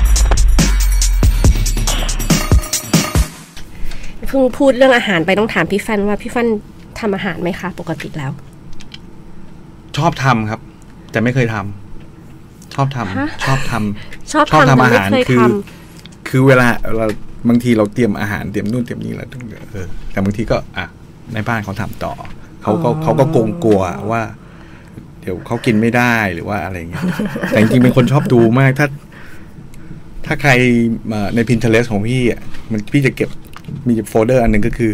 เพิ่งพูดเรื่องอาหารไปต้องถามพี่ฟันว่าพี่ฟันทำอาหารไหมคะปกติแล้วชอบทำครับแต่ไม่เคยทำชอบทำอาหารคือเวลาเราบางทีเราเตรียมอาหารเตรียมนู่นเตรียมนี่แล้วแต่บางทีก็ในบ้านเขาทำต่อเขาก็กลัวว่าเดี๋ยวเขากินไม่ได้หรือว่าอะไรเงี้ยแต่จริงๆเป็นคนชอบดูมากถ้าใครมาใน Pinterest ของพี่พี่จะเก็บมีโฟลเดอร์อันนึงก็คือ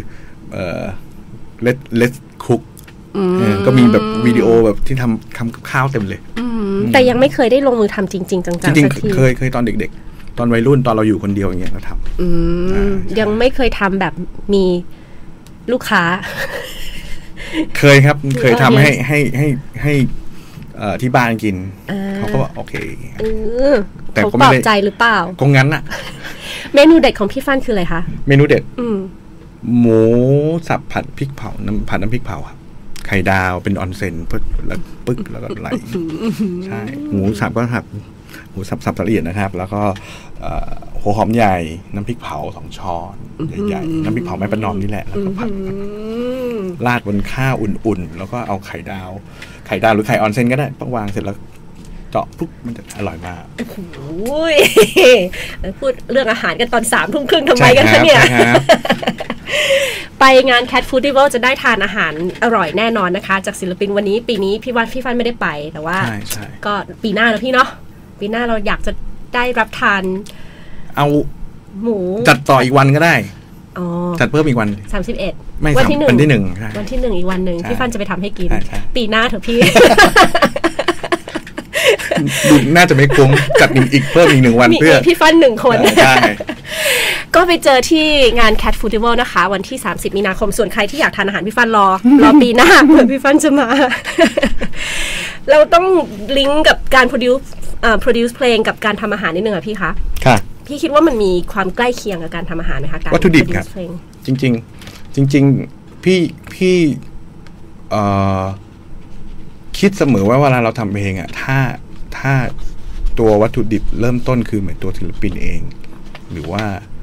let's cookก็มีแบบวิดีโอแบบที่ทำข้าวเต็มเลยแต่ยังไม่เคยได้ลงมือทำจริงๆจังๆจริงๆเคยตอนเด็กๆตอนวัยรุ่นตอนเราอยู่คนเดียวอย่างเงี้ยเราทำยังไม่เคยทำแบบมีลูกค้าเคยครับเคยทำให้ที่บ้านกินเขาก็บอกโอเคแต่เขาปลอบใจหรือเปล่าก็งั้นอะเมนูเด็ดของพี่ฟันคืออะไรคะเมนูเด็ดหมูสับผัดพริกเผาผัดน้ำพริกเผาครับไข่ดาวเป็นออนเซ็นปึ๊กแล้วก็ไหลใช่หมูสับก็หักหมูสับละเอียดนะครับแล้วก็หัวหอมใหญ่น้ำพริกเผา2 ช้อนใหญ่ๆน้ำพริกเผาแม่ประนอมนี่แหละแล้วก็ผัดราดบนข้าวอุ่นๆแล้วก็เอาไข่ดาวหรือไข่ออนเซ็นก็ได้วางเสร็จแล้วเจาะปุ๊บมันจะอร่อยมากโอ้ยพูดเรื่องอาหารกันตอน3 ทุ่มครึ่งทำไมกันคะเนี่ยไปงาน Cat Foodival จะได้ทานอาหารอร่อยแน่นอนนะคะจากศิลปินวันนี้ปีนี้พี่ฟันไม่ได้ไปแต่ว่าก็ปีหน้านะพี่เนาะปีหน้าเราอยากจะได้รับทานเอาหมูจัดต่ออีกวันก็ได้จัดเพิ่มอีกวัน 31 วันที่1วันที่ 1อีกวันหนึ่งพี่ฟันจะไปทำให้กินปีหน้าเถอะพี่ดูน่าจะไม่คุ้มจัดอีกเพิ่มอีก1 วันเพื่อพี่ฟัน1 คนก็ไปเจอที่งาน Cat Festival นะคะวันที่30 มีนาคมส่วนใครที่อยากทานอาหารพี่ฟันรอปีหน้าเผื่อพี่ฟันจะมา เราต้องลิงก์กับการ produce เพลงกับการทำอาหารนิดนึงอ่ะพี่คะค่ะพี่คิดว่ามันมีความใกล้เคียงกับการทำอาหารไหมคะการวัตถุดิบครับ produce เพลงจริงพี่คิดเสมอว่าเวลาเราทำเพลงอ่ะถ้าตัววัตถุดิบเริ่มต้นคือเหมือนตัวศิลปินเองหรือว่า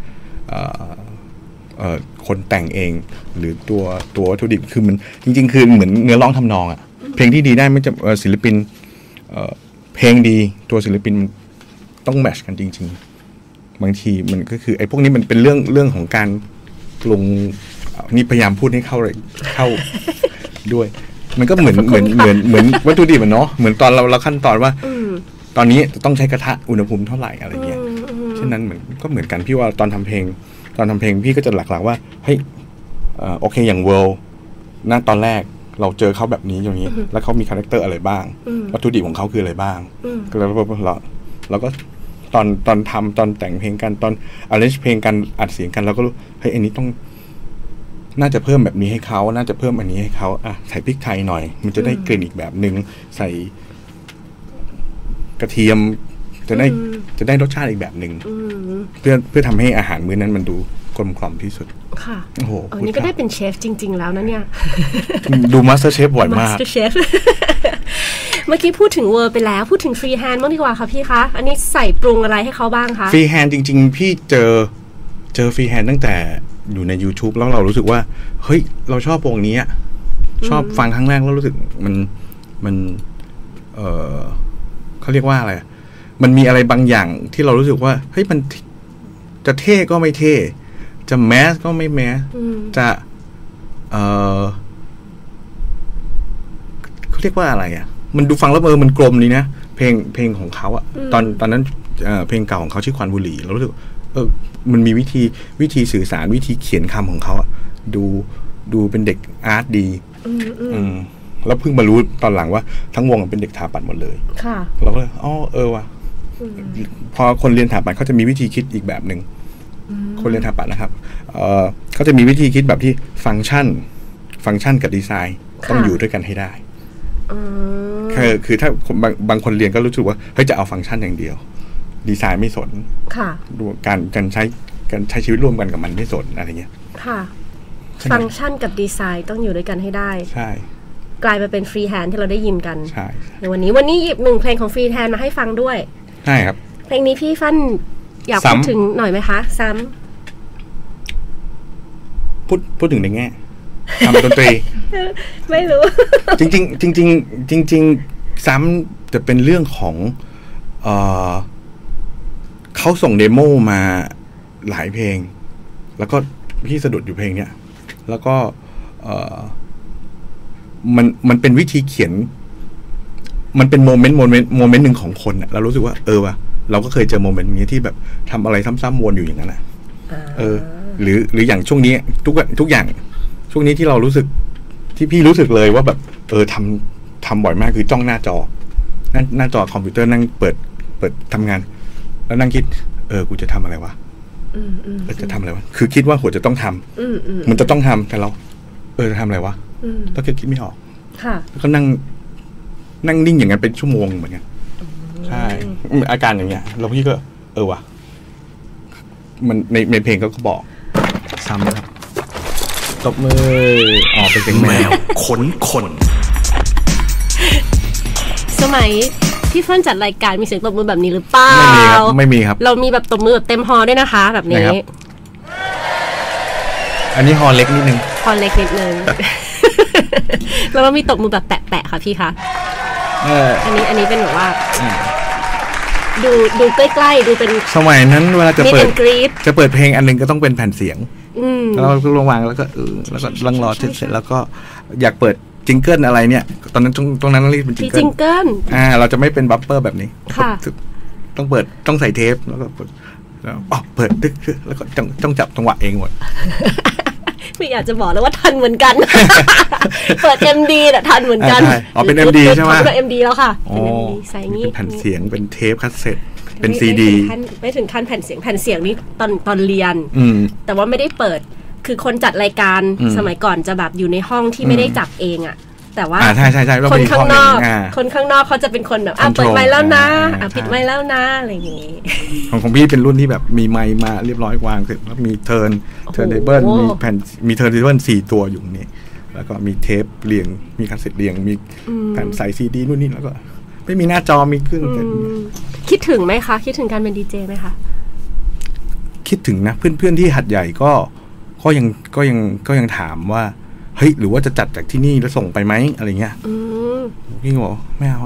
คนแต่งเองหรือตัววัตถุดิบคือมันจริงๆคือเหมือนเนื้อร้องทำนองอ่ะเพลงที่ดีได้ไม่จะศิลปินเพลงดีตัวศิลปินต้องแมทช์กันจริงๆบางทีมันก็คือไอ้พวกนี้มันเป็นเรื่องของการปรุงนี่พยายามพูดให้เข้าด้วยมันก็เหมือนวัตถุดิบเนาะเหมือนตอนเราขั้นตอนว่าตอนนี้ต้องใช้กระทะอุณหภูมิเท่าไหร่อะไรเงี้ยเช่นนั้นเหมือนกันพี่ว่าตอนทำเพลงพี่ก็จะหลักๆว่าเฮ้ยโอเคอย่าง World ณตอนแรกเราเจอเขาแบบนี้อย่างนี้แล้วเขามีคาแรคเตอร์อะไรบ้างวัตถุดิบของเขาคืออะไรบ้างแล้วเราก็ตอนทำตอนแต่งเพลงกันตอน arrange เพลงกันอัดเสียงกันเราก็รู้เฮ้ยอันนี้ต้องน่าจะเพิ่มแบบนี้ให้เขาน่าจะเพิ่มอันนี้ให้เขาใส่พริกไทยหน่อยมันจะได้กลิ่นอีกแบบนึงใส่กระเทียมจะได้รสชาติอีกแบบนึงเพื่อทำให้อาหารมื้อนั้นมันดูกลมกล่อมที่สุดค่ะโอ้โหอันนี้ก็ได้เป็นเชฟจริงๆแล้วนะเนี่ยดู Master Chef บ่อยมาก Master Chef เมื่อกี้พูดถึงเวอร์ไปแล้วพูดถึงฟรีแฮนด์บ้างดีกว่าค่ะพี่คะอันนี้ใส่ปรุงอะไรให้เขาบ้างคะฟรีแฮนด์จริงๆพี่เจอฟรีแฮนด์ตั้งแต่อยู่ใน YouTube แล้วเรารู้สึกว่าเฮ้ยเราชอบวงนี้ชอบฟังครั้งแรกแล้วรู้สึกมันเขาเรียกว่าอะไรมันมีอะไรบางอย่างที่เรารู้สึกว่าเฮ้ยมันจะเท่ก็ไม่เท่จะแมสก็ไม่แมสจะเขาเรียกว่าอะไรมันดูฟังแล้วมันกลมดีนะเพลงของเขาตอนนั้นเพลงเก่าของเขาชื่อควันบุหรี่เรารู้สึกมันมีวิธีสื่อสารวิธีเขียนคำของเขาดูเป็นเด็กอาร์ตดีแล้วเพิ่งมารู้ตอนหลังว่าทั้งวงเป็นเด็กถาปัดหมดเลยค่ะเราก็เลยว่ะพอคนเรียนถาปัดเขาจะมีวิธีคิดอีกแบบหนึ่งคนเรียนถาปัดนะครับเขาจะมีวิธีคิดแบบที่ฟังก์ชันกับดีไซน์ต้องอยู่ด้วยกันให้ได้คือถ้าบางคนเรียนก็รู้สึกว่าเฮ้ยจะเอาฟังก์ชันอย่างเดียวดีไซน์ไม่สนค่ะดูการใช้ชีวิตร่วมกันกับมันไม่สนอะไรเงี้ยค่ะฟังก์ชันกับดีไซน์ต้องอยู่ด้วยกันให้ได้ใช่กลายมาเป็นฟรีแฮนด์ที่เราได้ยินกันใช่ในวันนี้หยิบ1เพลงของฟรีแฮนด์มาให้ฟังด้วยใช่ครับเพลงนี้พี่ฟันอยากพูดถึงหน่อยไหมคะซ้ำพูดถึงในแง่ทำดนตรีไม่รู้จริงซ้ำจะเป็นเรื่องของเขาส่งเดโมมาหลายเพลงแล้วก็พี่สะดุดอยู่เพลงเนี้ยแล้วก็มันเป็นวิธีเขียนมันเป็นโมเมนต์หนึ่งของคนเรารู้สึกว่าว่ะเราก็เคยเจอโมเมนต์นี้ที่แบบทำอะไรซ้ำๆวนอยู่อย่างนั้นหรืออย่างช่วงนี้ทุกอย่างช่วงนี้ที่เรารู้สึกที่พี่รู้สึกเลยว่าแบบทำบ่อยมากคือจ้องหน้าจอคอมพิวเตอร์นั่งเปิดทำงานแล้วนั่งคิดกูจะทำอะไรวะจะทำอะไรวะคือคิดว่าหัวจะต้องทำมันจะต้องทำแต่เราจะทำอะไรวะต้องคิดไม่ออกแล้วก็นั่งนิ่งอย่างนั้นเป็นชั่วโมงเหมือนกันใช่อาการอย่างเงี้ยเราพี่ก็วะมันในเพลงก็บอกซ้ำครับตบมือเป็นเพลงแมวขนคนสมัยพี่เฟิร์นจัดรายการมีเสียงตบมือแบบนี้หรือเปล่าไม่มีครับเรามีแบบตบมือแบบเต็มฮอด้วยนะคะแบบนี้อันนี้ฮอเล็กนิดนึงแล้วก็มีตบมือแบบแปะๆค่ะพี่คะอันนี้เป็นแบบว่าดูใกล้ๆดูเป็นสมัยนั้นเวลาจะเปิดเพลงอันนึงก็ต้องเป็นแผ่นเสียงแล้วก็ลงวางแล้วก็ลังรอเสร็จแล้วก็อยากเปิดจิงเกิลอะไรเนี่ยตอนนั้นตรงนั้นต้องเรียกเป็นจิงเกิลเราจะไม่เป็นบัฟเฟอร์แบบนี้ค่ะต้องใส่เทปแล้วก็เปิดตึ๊กแล้วก็ต้องจับจังหวะเองหมดไม่อยากจะบอกแล้วว่าทันเหมือนกันเปิด MD แต่ทันเหมือนกันเป็น MD ใช่ไหมเป็น MD แล้วค่ะเป็น MD ใส่งี้เป็นแผ่นเสียงเป็นเทปคัสเซ็ตเป็นซีดีไม่ถึงขั้นแผ่นเสียงนี่ตอนเรียนแต่ว่าไม่ได้เปิดคือคนจัดรายการสมัยก่อนจะแบบอยู่ในห้องที่ไม่ได้จับเองอะแต่ว่าใช่คนข้างนอกเขาจะเป็นคนแบบเปิดไมค์แล้วนะปิดไมค์แล้วนะอะไรอย่างงี้ของพี่เป็นรุ่นที่แบบมีไมค์มาเรียบร้อยวางเสร็จแล้วมีเทิร์นเทเบิลมีแผ่นมีเทิร์นเทเบิล4 ตัวอยู่นี่แล้วก็มีเทปเรียงมีคาสเซ็ตเรียงมีแผ่นใส่ซีดีนู่นนี่แล้วก็ไม่มีหน้าจอมีเครื่องคิดถึงไหมคะคิดถึงการเป็นดีเจไหมคะคิดถึงนะเพื่อนๆที่หัดใหญ่ก็ยังถามว่าเฮ้ยหรือว่าจะจัดจากที่นี่แล้วส่งไปไหมอะไรเงี้ยพี่บอกไม่เอา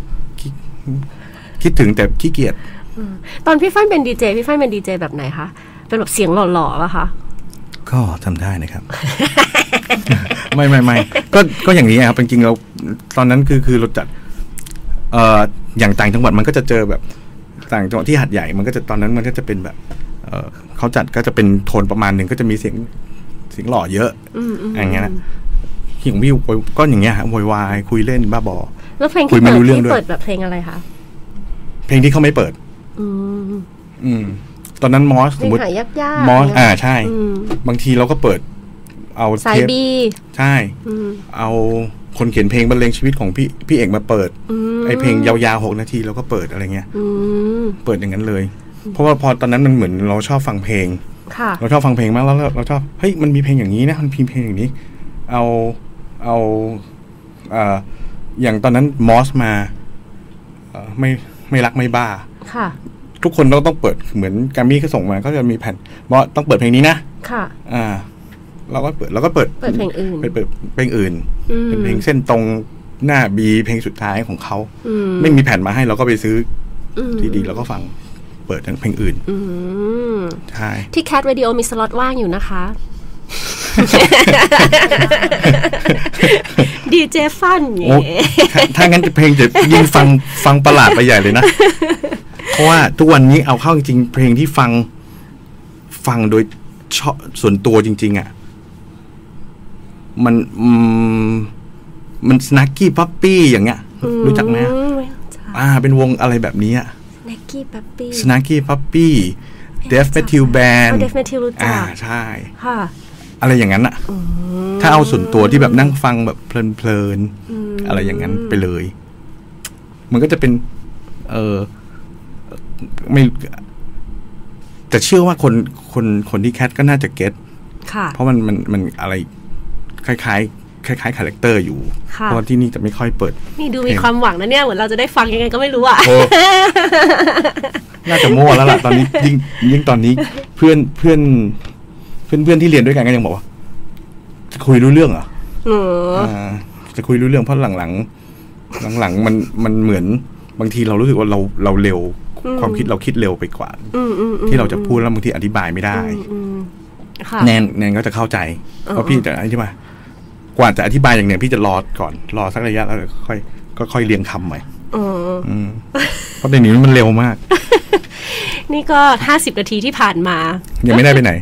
คิดถึงแต่ขี้เกียจตอนพี่ฟ้านเป็นดีเจพี่ฟ้านเป็นดีเจแบบไหนคะเป็นแบบเสียงหล่อๆป่ะคะก็ทำได้นะครับ ไม่ก็อย่างนี้ครับจริงๆเราตอนนั้นคือเราจัดอย่างต่างจังหวัดมันก็จะเจอแบบต่างจังหวัดที่หัดใหญ่มันก็จะตอนนั้นมันก็จะเป็นแบบเขาจัดก็จะเป็นโทนประมาณหนึ่งก็จะมีเสียงหล่อเยอะอย่างเงี้ยนะของพี่ก็อย่างเงี้ยฮะโวยวายคุยเล่นบ้าบอแล้วเพลงที่เปิดแบบเพลงอะไรคะเพลงที่เขาไม่เปิดตอนนั้นมอสสมมติมอสใช่บางทีเราก็เปิดเอาเทปใช่เอาคนเขียนเพลงบรรเลงชีวิตของพี่เอกมาเปิดไอเพลงยาวๆ6 นาทีเราก็เปิดอะไรเงี้ยเปิดอย่างนั้นเลยเพราะว่าพอตอนนั้นมันเหมือนเราชอบฟังเพลงเราชอบฟังเพลงมากแล้วเราชอบเฮ้ยมันมีเพลงอย่างนี้นะมันพิมพ์เพลงอย่างนี้เอาอย่างตอนนั้นมอสมาไม่รักไม่บ้าทุกคนต้องเปิดเหมือนการมี่เขาส่งมาก็จะมีแผ่นมอสต้องเปิดเพลงนี้นะเราก็เปิดเพลงอื่นเปิดเพลงอื่นเป็นเพลงเส้นตรงหน้าบีเพลงสุดท้ายของเขาไม่มีแผ่นมาให้เราก็ไปซื้อทีดีแล้วก็ฟังเปิดเพลงอื่นใช่ที่แคทวิดีโอมีสล็อตว่างอยู่นะคะดีเจฟันถ้างั้นเพลงจะยิ่งฟังประหลาดไปใหญ่เลยนะเพราะว่าทุกวันนี้เอาเข้าจริงเพลงที่ฟังโดยส่วนตัวจริงๆอ่ะมันสแน็กกี้ปั๊ปปี้อย่างเงี้ยรู้จักไหมเป็นวงอะไรแบบนี้อ่ะสแน็กกี้ปั๊ปปี้เดฟเมทิลแบนด์เดฟเมทิลรู้จักใช่ค่ะอะไรอย่างนั้นอ่ะถ้าเอาส่วนตัวที่แบบนั่งฟังแบบเพลินๆอะไรอย่างนั้นไปเลยมันก็จะเป็นไม่แต่เชื่อว่าคนที่แคทก็น่าจะเก็ตเพราะมันอะไรคล้ายคาแรคเตอร์อยู่เพราะที่นี่จะไม่ค่อยเปิดนี่ดูมีความหวังนะเนี่ยเหมือนเราจะได้ฟังยังไงก็ไม่รู้อ่ะน่าจะมั่วแล้วล่ะตอนนี้ยิ่งตอนนี้เพื่อนที่เรียนด้วยกันก็ยังบอกว่าจะคุยรู้เรื่องเหรอจะคุยรู้เรื่องเพราะหลังมันเหมือนบางทีเรารู้สึกว่าเราเร็วความคิดเราคิดเร็วไปกว่าที่เราจะพูดแล้วบางทีอธิบายไม่ได้แนนก็จะเข้าใจเพราะพี่จะอธิบายกว่าจะอธิบายอย่างเนี้ยพี่จะรอสักระยะแล้วค่อยเรียงคำใหม่เพราะในนี้มันเร็วมากนี่ก็50 นาทีที่ผ่านมายังไม่ได้ไปไหน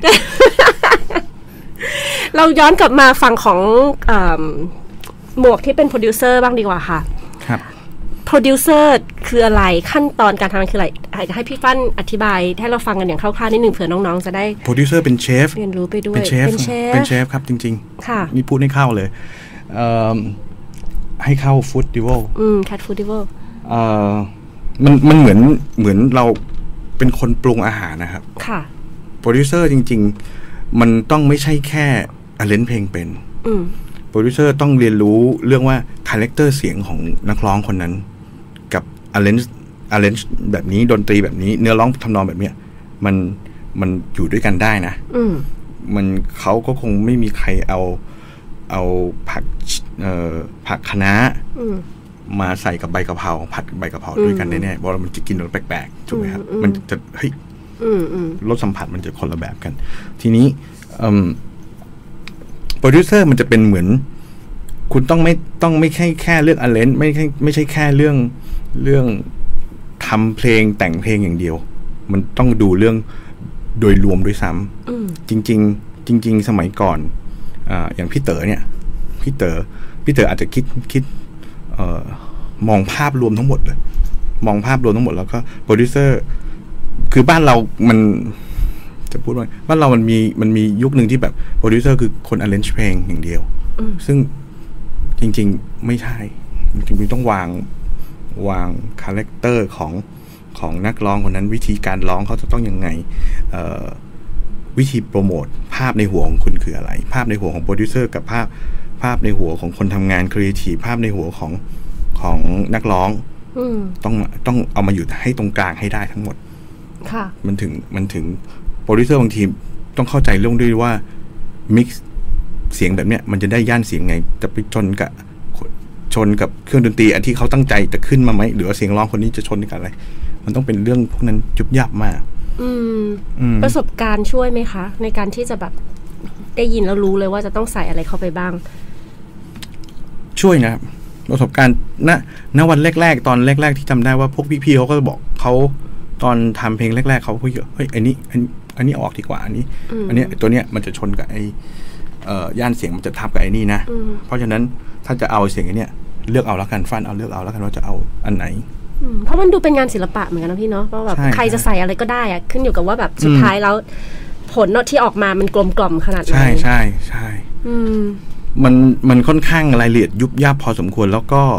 เราย้อนกลับมาฝั่งของหมวกที่เป็นโปรดิวเซอร์บ้างดีกว่าค่ะครับโปรดิวเซอร์คืออะไรขั้นตอนการทำงานคืออะไรให้พี่ฟั่นอธิบายให้เราฟังกันอย่างคร่าวๆนิดนึงเผื่อน้องๆจะได้โปรดิวเซอร์เป็นเชฟเรียนรู้ไปด้วยเป็นเชฟครับจริงๆค่ะนี่พูดให้เข้าเลยให้เข้าฟู้ดดิวแคทฟู้ดดิวมันเหมือนเราเป็นคนปรุงอาหารนะครับค่ะโปรดิวเซอร์จริงๆมันต้องไม่ใช่แค่อาเลนเพลงเป็นโปรดิวเซอร์ต้องเรียนรู้เรื่องว่าคาแรคเตอร์เสียงของนักร้องคนนั้นกับอาเลนแบบนี้ดนตรีแบบนี้เนื้อร้องทำนองแบบเนี้ยมันอยู่ด้วยกันได้นะมันเขาก็คงไม่มีใครเอาผักคะน้ามาใส่กับใบกะเพราผัดใบกะเพราด้วยกันแน่ๆเพราะมันจะกินแล้วแปลกๆถูกไหมครับมันจะเฮ้ยรสสัมผัสมันจะคนละแบบกันทีนี้โปรดิวเซอร์มันจะเป็นเหมือนคุณต้องไม่ใช่แค่เรื่องอาเลนไม่ใช่แค่เรื่องทำเพลงแต่งเพลงอย่างเดียวมันต้องดูเรื่องโดยรวมด้วยซ้ำจริงสมัยก่อนอย่างพี่เต๋อเนี่ยพี่เต๋ออาจจะคิดมองภาพรวมทั้งหมดเลยมองภาพรวมทั้งหมดแล้วก็โปรดิวเซอร์คือบ้านเรามันจะพูดว่าบ้านเรามันมียุคหนึ่งที่แบบโปรดิวเซอร์คือคน arrange เพลงอย่างเดียวซึ่งจริงๆไม่ใช่จริงๆต้องวางคาแรคเตอร์ของนักร้องคนนั้นวิธีการร้องเขาจะต้องยังไงวิธีโปรโมทภาพในหัวของคุณคืออะไรภาพในหัวของโปรดิวเซอร์กับภาพในหัวของคนทำงานครีเอทีฟภาพในหัวของนักร้องต้องเอามาอยู่ให้ตรงกลางให้ได้ทั้งหมดค่ะมันถึงโปรดิวเซอร์บางทีต้องเข้าใจเรื่องด้วยว่ามิกซ์เสียงแบบเนี้ยมันจะได้ย่านเสียงไงจะไปชนกับเครื่องดนตรีอันที่เขาตั้งใจจะขึ้นมาไหมหรือว่าเสียงร้องคนนี้จะชนกับอะไรมันต้องเป็นเรื่องพวกนั้นจุบยับมากประสบการณ์ช่วยไหมคะในการที่จะแบบได้ยินแล้วรู้เลยว่าจะต้องใส่อะไรเข้าไปบ้างช่วยนะครับประสบการณ์ณวันแรกๆตอนแรกๆที่จำได้ว่าพวกพี่ๆเขาก็บอกเขาตอนทำเพลงแรกๆเขาพูดเฮ้ยอันนี้ออกดีกว่าอันนี้ตัวเนี้ยมันจะชนกับไอ้ย่านเสียงมันจะทับกับไอ้นี่นะเพราะฉะนั้นถ้าจะเอาเสียงไอ้เนี้ยเลือกเอาแล้วกันเลือกเอาแล้วกันว่าจะเอาอันไหนเพราะมันดูเป็นงานศิลปะเหมือนกันนะพี่เนาะเพราะแบบใครจะใส่อะไรก็ได้อะขึ้นอยู่กับว่าแบบสุดท้ายแล้วผลที่ออกมามันกลมกล่อมขนาดไหนใช่มันค่อนข้างรายละเอียดยุบยับพอสมควรแล้วก็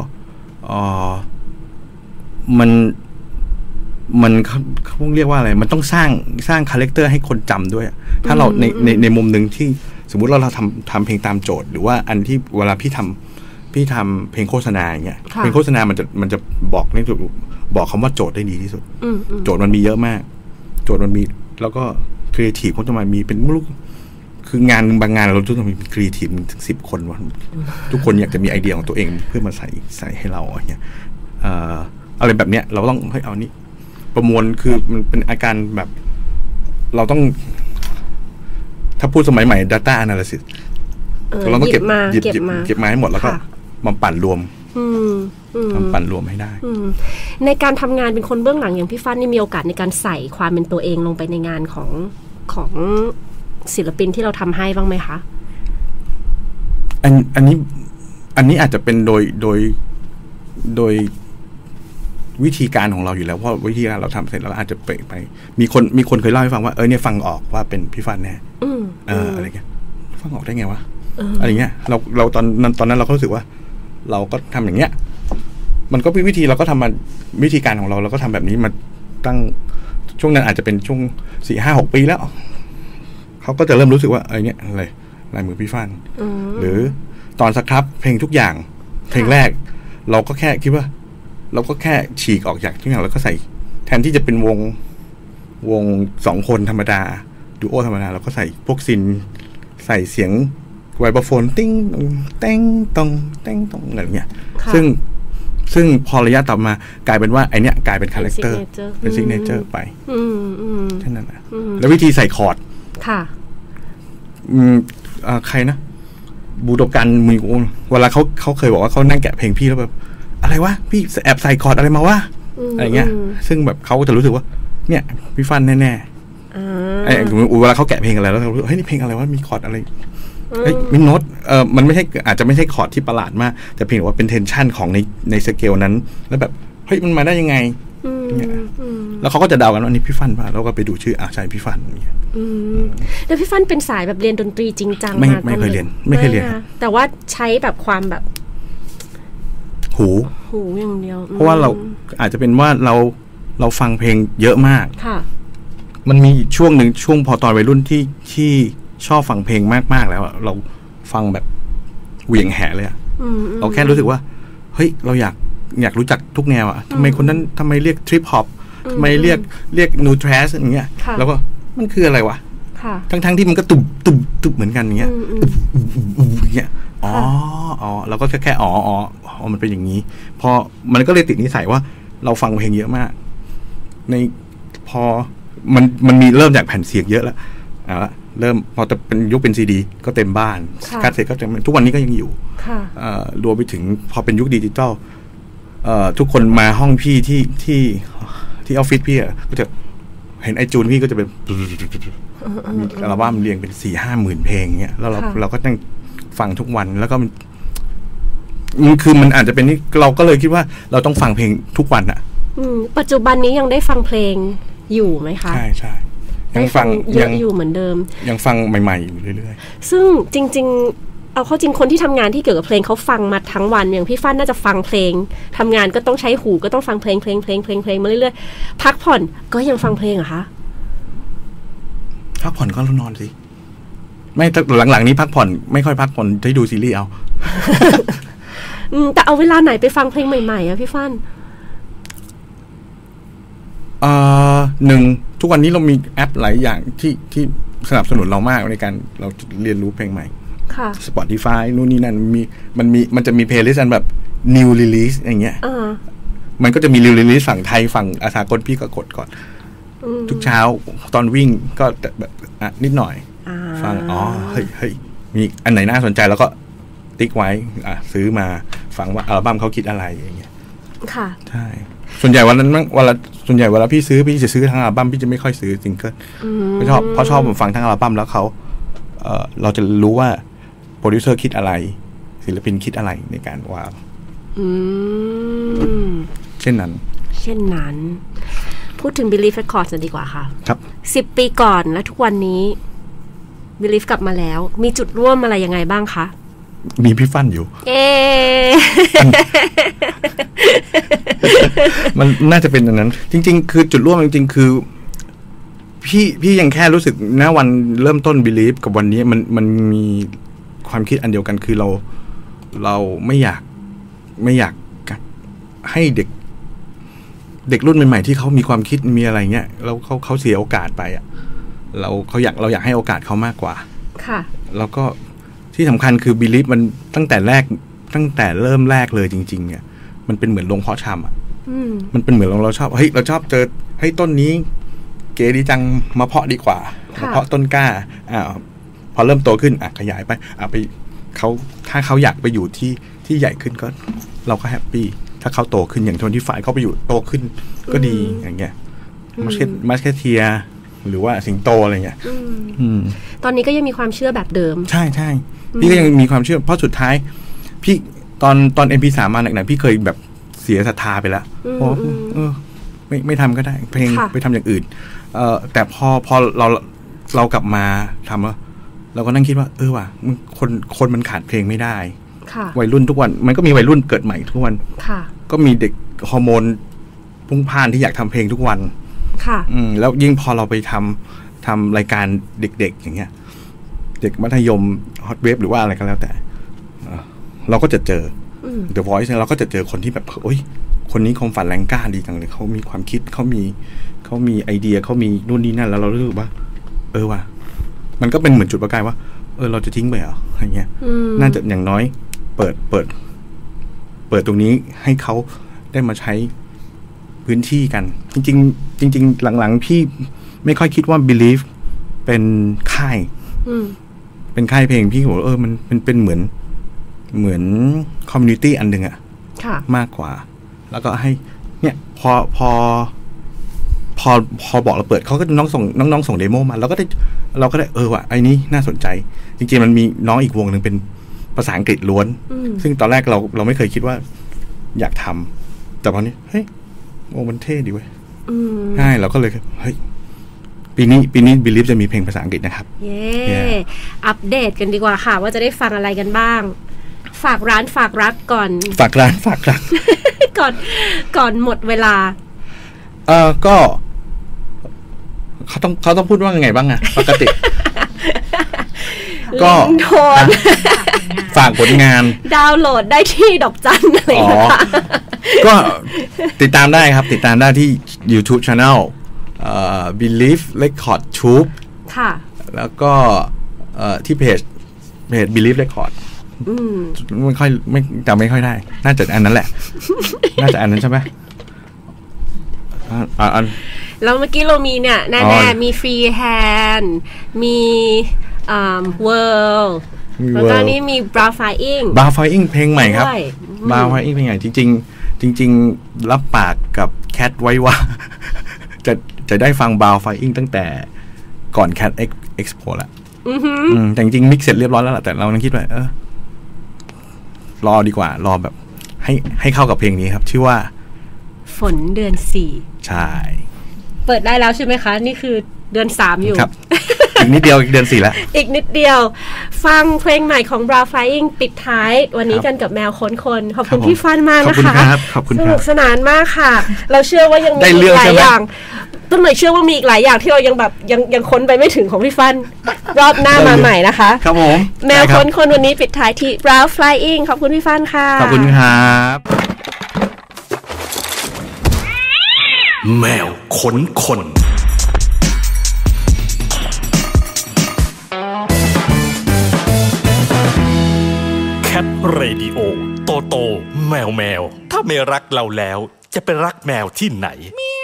มันเขาเรียกว่าอะไรมันต้องสร้างคาแรคเตอร์ให้คนจำด้วยถ้าเราในมุมหนึ่งที่สมมุติเราทำเพลงตามโจทย์หรือว่าอันที่เวลาพี่ทำเพลงโฆษณาอย่างเงี้ยเพลงโฆษณามันจะบอกในสุดบอกคำว่าโจทย์ได้ดีที่สุดโจทย์มันมีเยอะมากโจทย์มันมีแล้วก็ครีเอทีฟเขาจะมามีเป็นไม่รู้คืองานบางงานเราต้องมีครีเอทีฟถึง10 คนวะทุกคนอยากจะมีไอเดียของตัวเองเพื่อมาใส่ให้เราอย่างเงี้ยอะไรแบบเนี้ยเราต้องเอานี้ประมวลคือมันเป็นอาการแบบเราต้องถ้าพูดสมัยใหม่ data analysis เราต้องเก็บมาให้หมดแล้วก็มาปั่นรวมให้ได้ในการทำงานเป็นคนเบื้องหลังอย่างพี่ฟันนี่มีโอกาสในการใส่ความเป็นตัวเองลงไปในงานของศิลปินที่เราทำให้บ้างไหมคะอันนี้อาจจะเป็นโดยวิธีการของเราอยู่แล้วเพราะวิธีการเราทำเสร็จแล้วอาจจะไปมีคนเคยเล่าให้ฟังว่าเนี่ยฟังออกว่าเป็นพี่ฟันแน่อะไรเงี้ยฟังออกได้ไงวะอะไรเงี้ยเราตอนนั้นเราก็รู้สึกว่าเราก็ทำอย่างเงี้ยมันก็เป็นวิธีเราก็ทำมาวิธีการของเราก็ทำแบบนี้มาตั้งช่วงนั้นอาจจะเป็นช่วง 4-5-6 ปีแล้วเขาก็จะเริ่มรู้สึกว่าเนี่ยอะไรลายมือพี่ฟันหรือตอนสครับเพลงทุกอย่างเพลงแรกเราก็แค่คิดว่าเราก็แค่ฉีกออกจากทุกอย่างแล้วก็ใส่แทนที่จะเป็นวง2 คนธรรมดาดูโอธรรมดาเราก็ใส่พวกซินใส่เสียงไวโบรโฟนติ้งเต้งตองเต้งตองอะไรเงี้ยซึ่งพอระยะต่อมากลายเป็นว่าไอเนี้ยกลายเป็นคาแรคเตอร์เป็นซิกเนเจอร์ไปแค่นั้นนะแล้ววิธีใส่คอร์ดค่ะใครนะบูโดกันมีเวลาเขาเคยบอกว่าเขานั่งแกะเพลงพี่แล้วแบบอะไรวะพี่แอบใส่คอร์ดอะไรมาวะอะไรเงี้ยซึ่งแบบเขาจะรู้สึกว่าเนี่ยพี่ฟันแน่ๆไอ้เวลาเขาแกะเพลงอะไรแล้วเขารู้เฮ้ยนี่เพลงอะไรวะมีคอร์ดอะไรมีโน้ตมันไม่ใช่อาจจะไม่ใช่คอร์ดที่ประหลาดมากแต่เพียงแต่ว่าเป็นเทนชันของในสเกลนั้นแล้วแบบเฮ้ยมันมาได้ยังไงแล้วเขาก็จะเดากันว่านี่พี่ฟันป่ะแล้วก็ไปดูชื่อใช่พี่ฟันเนี่ยแล้วพี่ฟันเป็นสายแบบเรียนดนตรีจริงจังไม่เคยเรียนไม่เคยเรียนแต่ว่าใช้แบบความแบบหูอย่างเดียวเพราะว่าเราอาจจะเป็นว่าเราฟังเพลงเยอะมากค่ะมันมีช่วงหนึ่งช่วงพอตอนวัยรุ่นที่ชอบฟังเพลงมากๆแล้วเราฟังแบบเหวี่ยงแหเลยเราแค่รู้สึกว่าเฮ้ยเราอยากรู้จักทุกแนวทำไมคนนั้นทำไมเรียกทริปฮอปทำไมเรียกนูทรัสอย่างเงี้ยแล้วก็มันคืออะไรวะทั้งที่มันก็ตุบเหมือนกันอย่างเงี้ยอย่างเงี้ยเราก็แค่มันเป็นอย่างนี้พอมันก็เลยติดนิสัยว่าเราฟังเพลงเยอะมากในพอมันมีเริ่มจากแผ่นเสียงเยอะแล้วเริ่มพอจะเป็นยุคเป็นซีดีก็เต็มบ้านคาสเซ็ตก็เต็มทุกวันนี้ก็ยังอยู่รวมไปถึงพอเป็นยุคดิจิตอลทุกคนมาห้องพี่ที่ออฟฟิศพี่ก็จะเห็นไอจูนพี่ก็จะเป็นมีอัลบั้มเรียงเป็น 4-5 หมื่นเพลงเงี้ยแล้วเราก็ต้องฟังทุกวันแล้วก็มันคือมันอาจจะเป็นที่เราก็เลยคิดว่าเราต้องฟังเพลงทุกวันปัจจุบันนี้ยังได้ฟังเพลงอยู่ไหมคะใช่ยังฟังเยอะอยู่เหมือนเดิมยังฟังใหม่ๆอยู่เรื่อยๆซึ่งจริงๆเอาเข้าจริงคนที่ทำงานที่เกี่ยวกับเพลงเขาฟังมาทั้งวันอย่างพี่ฟั่นน่าจะฟังเพลงทำงานก็ต้องใช้หูก็ต้องฟังเพลงมาเรื่อยๆพักผ่อนก็ยังฟังเพลงเหรอคะพักผ่อนก็นอนสิไม่หลังๆนี้พักผ่อนไม่ค่อยพักผ่อนจะดูซีรีส์เอาแต่เอาเวลาไหนไปฟังเพลงใหม่ๆอะพี่ฟั่นหนึ่งทุกวันนี้เรามีแอปหลายอย่างที่สนับสนุนเรามากในการเราเรียนรู้เพลงใหม่ค่ะ Spotify นู่นนี่นั่นมันจะมีเพลย์ลิสต์อันแบบ new release อย่างเงี้ยมันก็จะมี new release ฝั่งไทยฝั่งอาสากลพี่ก็กดก่อนทุกเช้าตอนวิ่งก็แบบนิดหน่อยฟังเฮ้ยมีอันไหนน่าสนใจแล้วก็ติ๊กไว้ซื้อมาฟังว่าอัลบั้มเขาคิดอะไรอย่างเงี้ยค่ะใช่ส่วนใหญ่ส่วนใหญ่เวลาพี่จะซื้อทั้งอัลบั้มพี่จะไม่ค่อยซื้อซิงเกิลเพราะชอบผมฟังทั้งอัลบั้มแล้วเขาเราจะรู้ว่าโปรดิวเซอร์คิดอะไรศิลปินคิดอะไรในการวางเช่นนั้นพูดถึง Believe Records ดีกว่าค่ะครับ 10 ปีก่อนและทุกวันนี้ Believe กลับมาแล้วมีจุดร่วมอะไรยังไงบ้างคะมีพี่ฟั่นอยู่มันน่าจะเป็นอย่างนั้นจริงๆคือจุดร่วมจริงๆคือพี่ยังแค่รู้สึกณวันเริ่มต้น Believe กับวันนี้มันมีความคิดอันเดียวกันคือเราไม่อยากให้เด็กรุ่นใหม่ๆที่เขามีความคิดมีอะไรเงี้ยแล้วเขาเสียโอกาสไปอ่ะเราอยากให้โอกาสเขามากกว่าค่ะแล้วก็ที่สำคัญคือ Believe มันตั้งแต่เริ่มแรกเลยจริงๆเนี่ยมันเป็นเหมือนโรงเพาะชำอ่ะมันเป็นเหมือนเราชอบเราชอบเจอต้นนี้เก๋ดีจังมาเพาะดีกว่ามาเพาะต้นกล้าพอเริ่มโตขึ้นขยายไปไปถ้าเขาอยากไปอยู่ที่ใหญ่ขึ้นก็เราก็แฮปปี้ถ้าเขาโตขึ้นอย่างที่ฝ่ายเขาไปอยู่โตขึ้นก็ดีอย่างเงี้ยมัสเคเทียหรือว่าสิงโตอะไรเงี้ยตอนนี้ก็ยังมีความเชื่อแบบเดิมใช่พี่ก็ยังมีความเชื่อเพราะสุดท้ายพี่ตอน MP3 มาหนักๆพี่เคยแบบเสียศรัทธาไปแล้วไม่ทำก็ได้เพลงไปทำอย่างอื่นแต่พอเรากลับมาทำแล้วเราก็นั่งคิดว่าว่ะคนมันขาดเพลงไม่ได้วัยรุ่นทุกวันมันก็มีวัยรุ่นเกิดใหม่ทุกวันก็มีเด็กฮอร์โมนพุ่งพ่านที่อยากทำเพลงทุกวันแล้วยิ่งพอเราไปทำรายการเด็กๆอย่างเงี้ยเด็กมัธยมฮอตเวฟหรือว่าอะไรก็แล้วแต่เราก็จะเจอ The Voice เราก็จะเจอคนที่แบบคนนี้ความฝันแรงกล้าดีจังเลยเขามีความคิดเขามีไอเดียเขามีนู่นนี่นั่นแล้วเรารู้สึกว่าว่ะมันก็เป็นเหมือนจุดประกายว่าเราจะทิ้งไปเหรออะไรเงี้ยน่าจะอย่างน้อยเปิดตรงนี้ให้เขาได้มาใช้พื้นที่กันจริงหลังๆพี่ไม่ค่อยคิดว่า Believe เป็นค่ายเป็นค่ายเพลงพี่บอกมันเป็นเหมือนคอมมูนิตี้อันหนึ่งอะมากกว่าแล้วก็ให้เนี่ยพอบอกเราเปิดเขาก็น้องส่งเดโมมาเราก็ได้ว่ะไอ้นี้น่าสนใจจริงๆมันมีน้องอีกวงหนึ่งเป็นภาษาอังกฤษล้วนซึ่งตอนแรกเราไม่เคยคิดว่าอยากทำแต่พอนี้เฮ้ยมันเท่ดีเว้ยใช่เราก็เลยเฮ้ยปีนี้ Believe จะมีเพลงภาษาอังกฤษนะครับอัปเดตกันดีกว่าค่ะว่าจะได้ฟังอะไรกันบ้างฝากร้านฝากรักก่อนฝากร้านฝากรักก่อนหมดเวลาก็เขาต้องพูดว่าไงบ้างอะปกติก็ฝากผลงานดาวน์โหลดได้ที่ดอกจันอะไรนะคะก็ติดตามได้ครับติดตามได้ที่ YouTube Channel Believe Record Tube ค่ะแล้วก็ที่เพจ Believe Record ไม่ค่อยจำไม่ค่อยได้น่าจะอันนั้นแหละน่าจะอันนั้นใช่ไหมแล้วเมื่อกี้เรามีเนี่ยแน่ๆมี Free Hand มีWorld แล้วก็นี่มี Brow Flying เพลงใหม่ครับ Brow Flying เพลงใหม่จริงรับปากกับแคทไว้ว่าจะได้ฟัง Brow Flying ตั้งแต่ก่อน Cat Expo ละแต่จริงมิกเสร็จเรียบร้อยแล้วแหละแต่เราคิดว่ารอดีกว่า รอแบบให้เข้ากับเพลงนี้ครับชื่อว่าฝนเดือนใช่ 4เปิดได้แล้วใช่ไหมคะนี่คือเดือน3อยู่ครับ อีกนิดเดียวอีกเดือน4แล้วอีกนิดเดียวฟังเพลงใหม่ของ Brown Flying ปิดท้ายวันนี้กันกับแมวค้นคนขอบคุณพี่ฟันมากนะคะขอบคุณครับสนุกสนานมากค่ะ เราเชื่อว่ายังมีได้อีเรื่กองหลาใช่ยไหมอย่างต้นหน่อยเชื่อว่ามีอีกหลายอย่างที่เรายังแบบยังค้นไปไม่ถึงของพี่ฟัน รอบหน้ามาใหม่นะคะครับผมแมวได้รับค้นคนวันนี้ปิดท้ายที่ Brown Flying ขอบคุณพี่ฟันค่ะขอบคุณครับแมวค้นคน Cat Radio โตโตแมวถ้าไม่รักเราแล้วจะไปรักแมวที่ไหน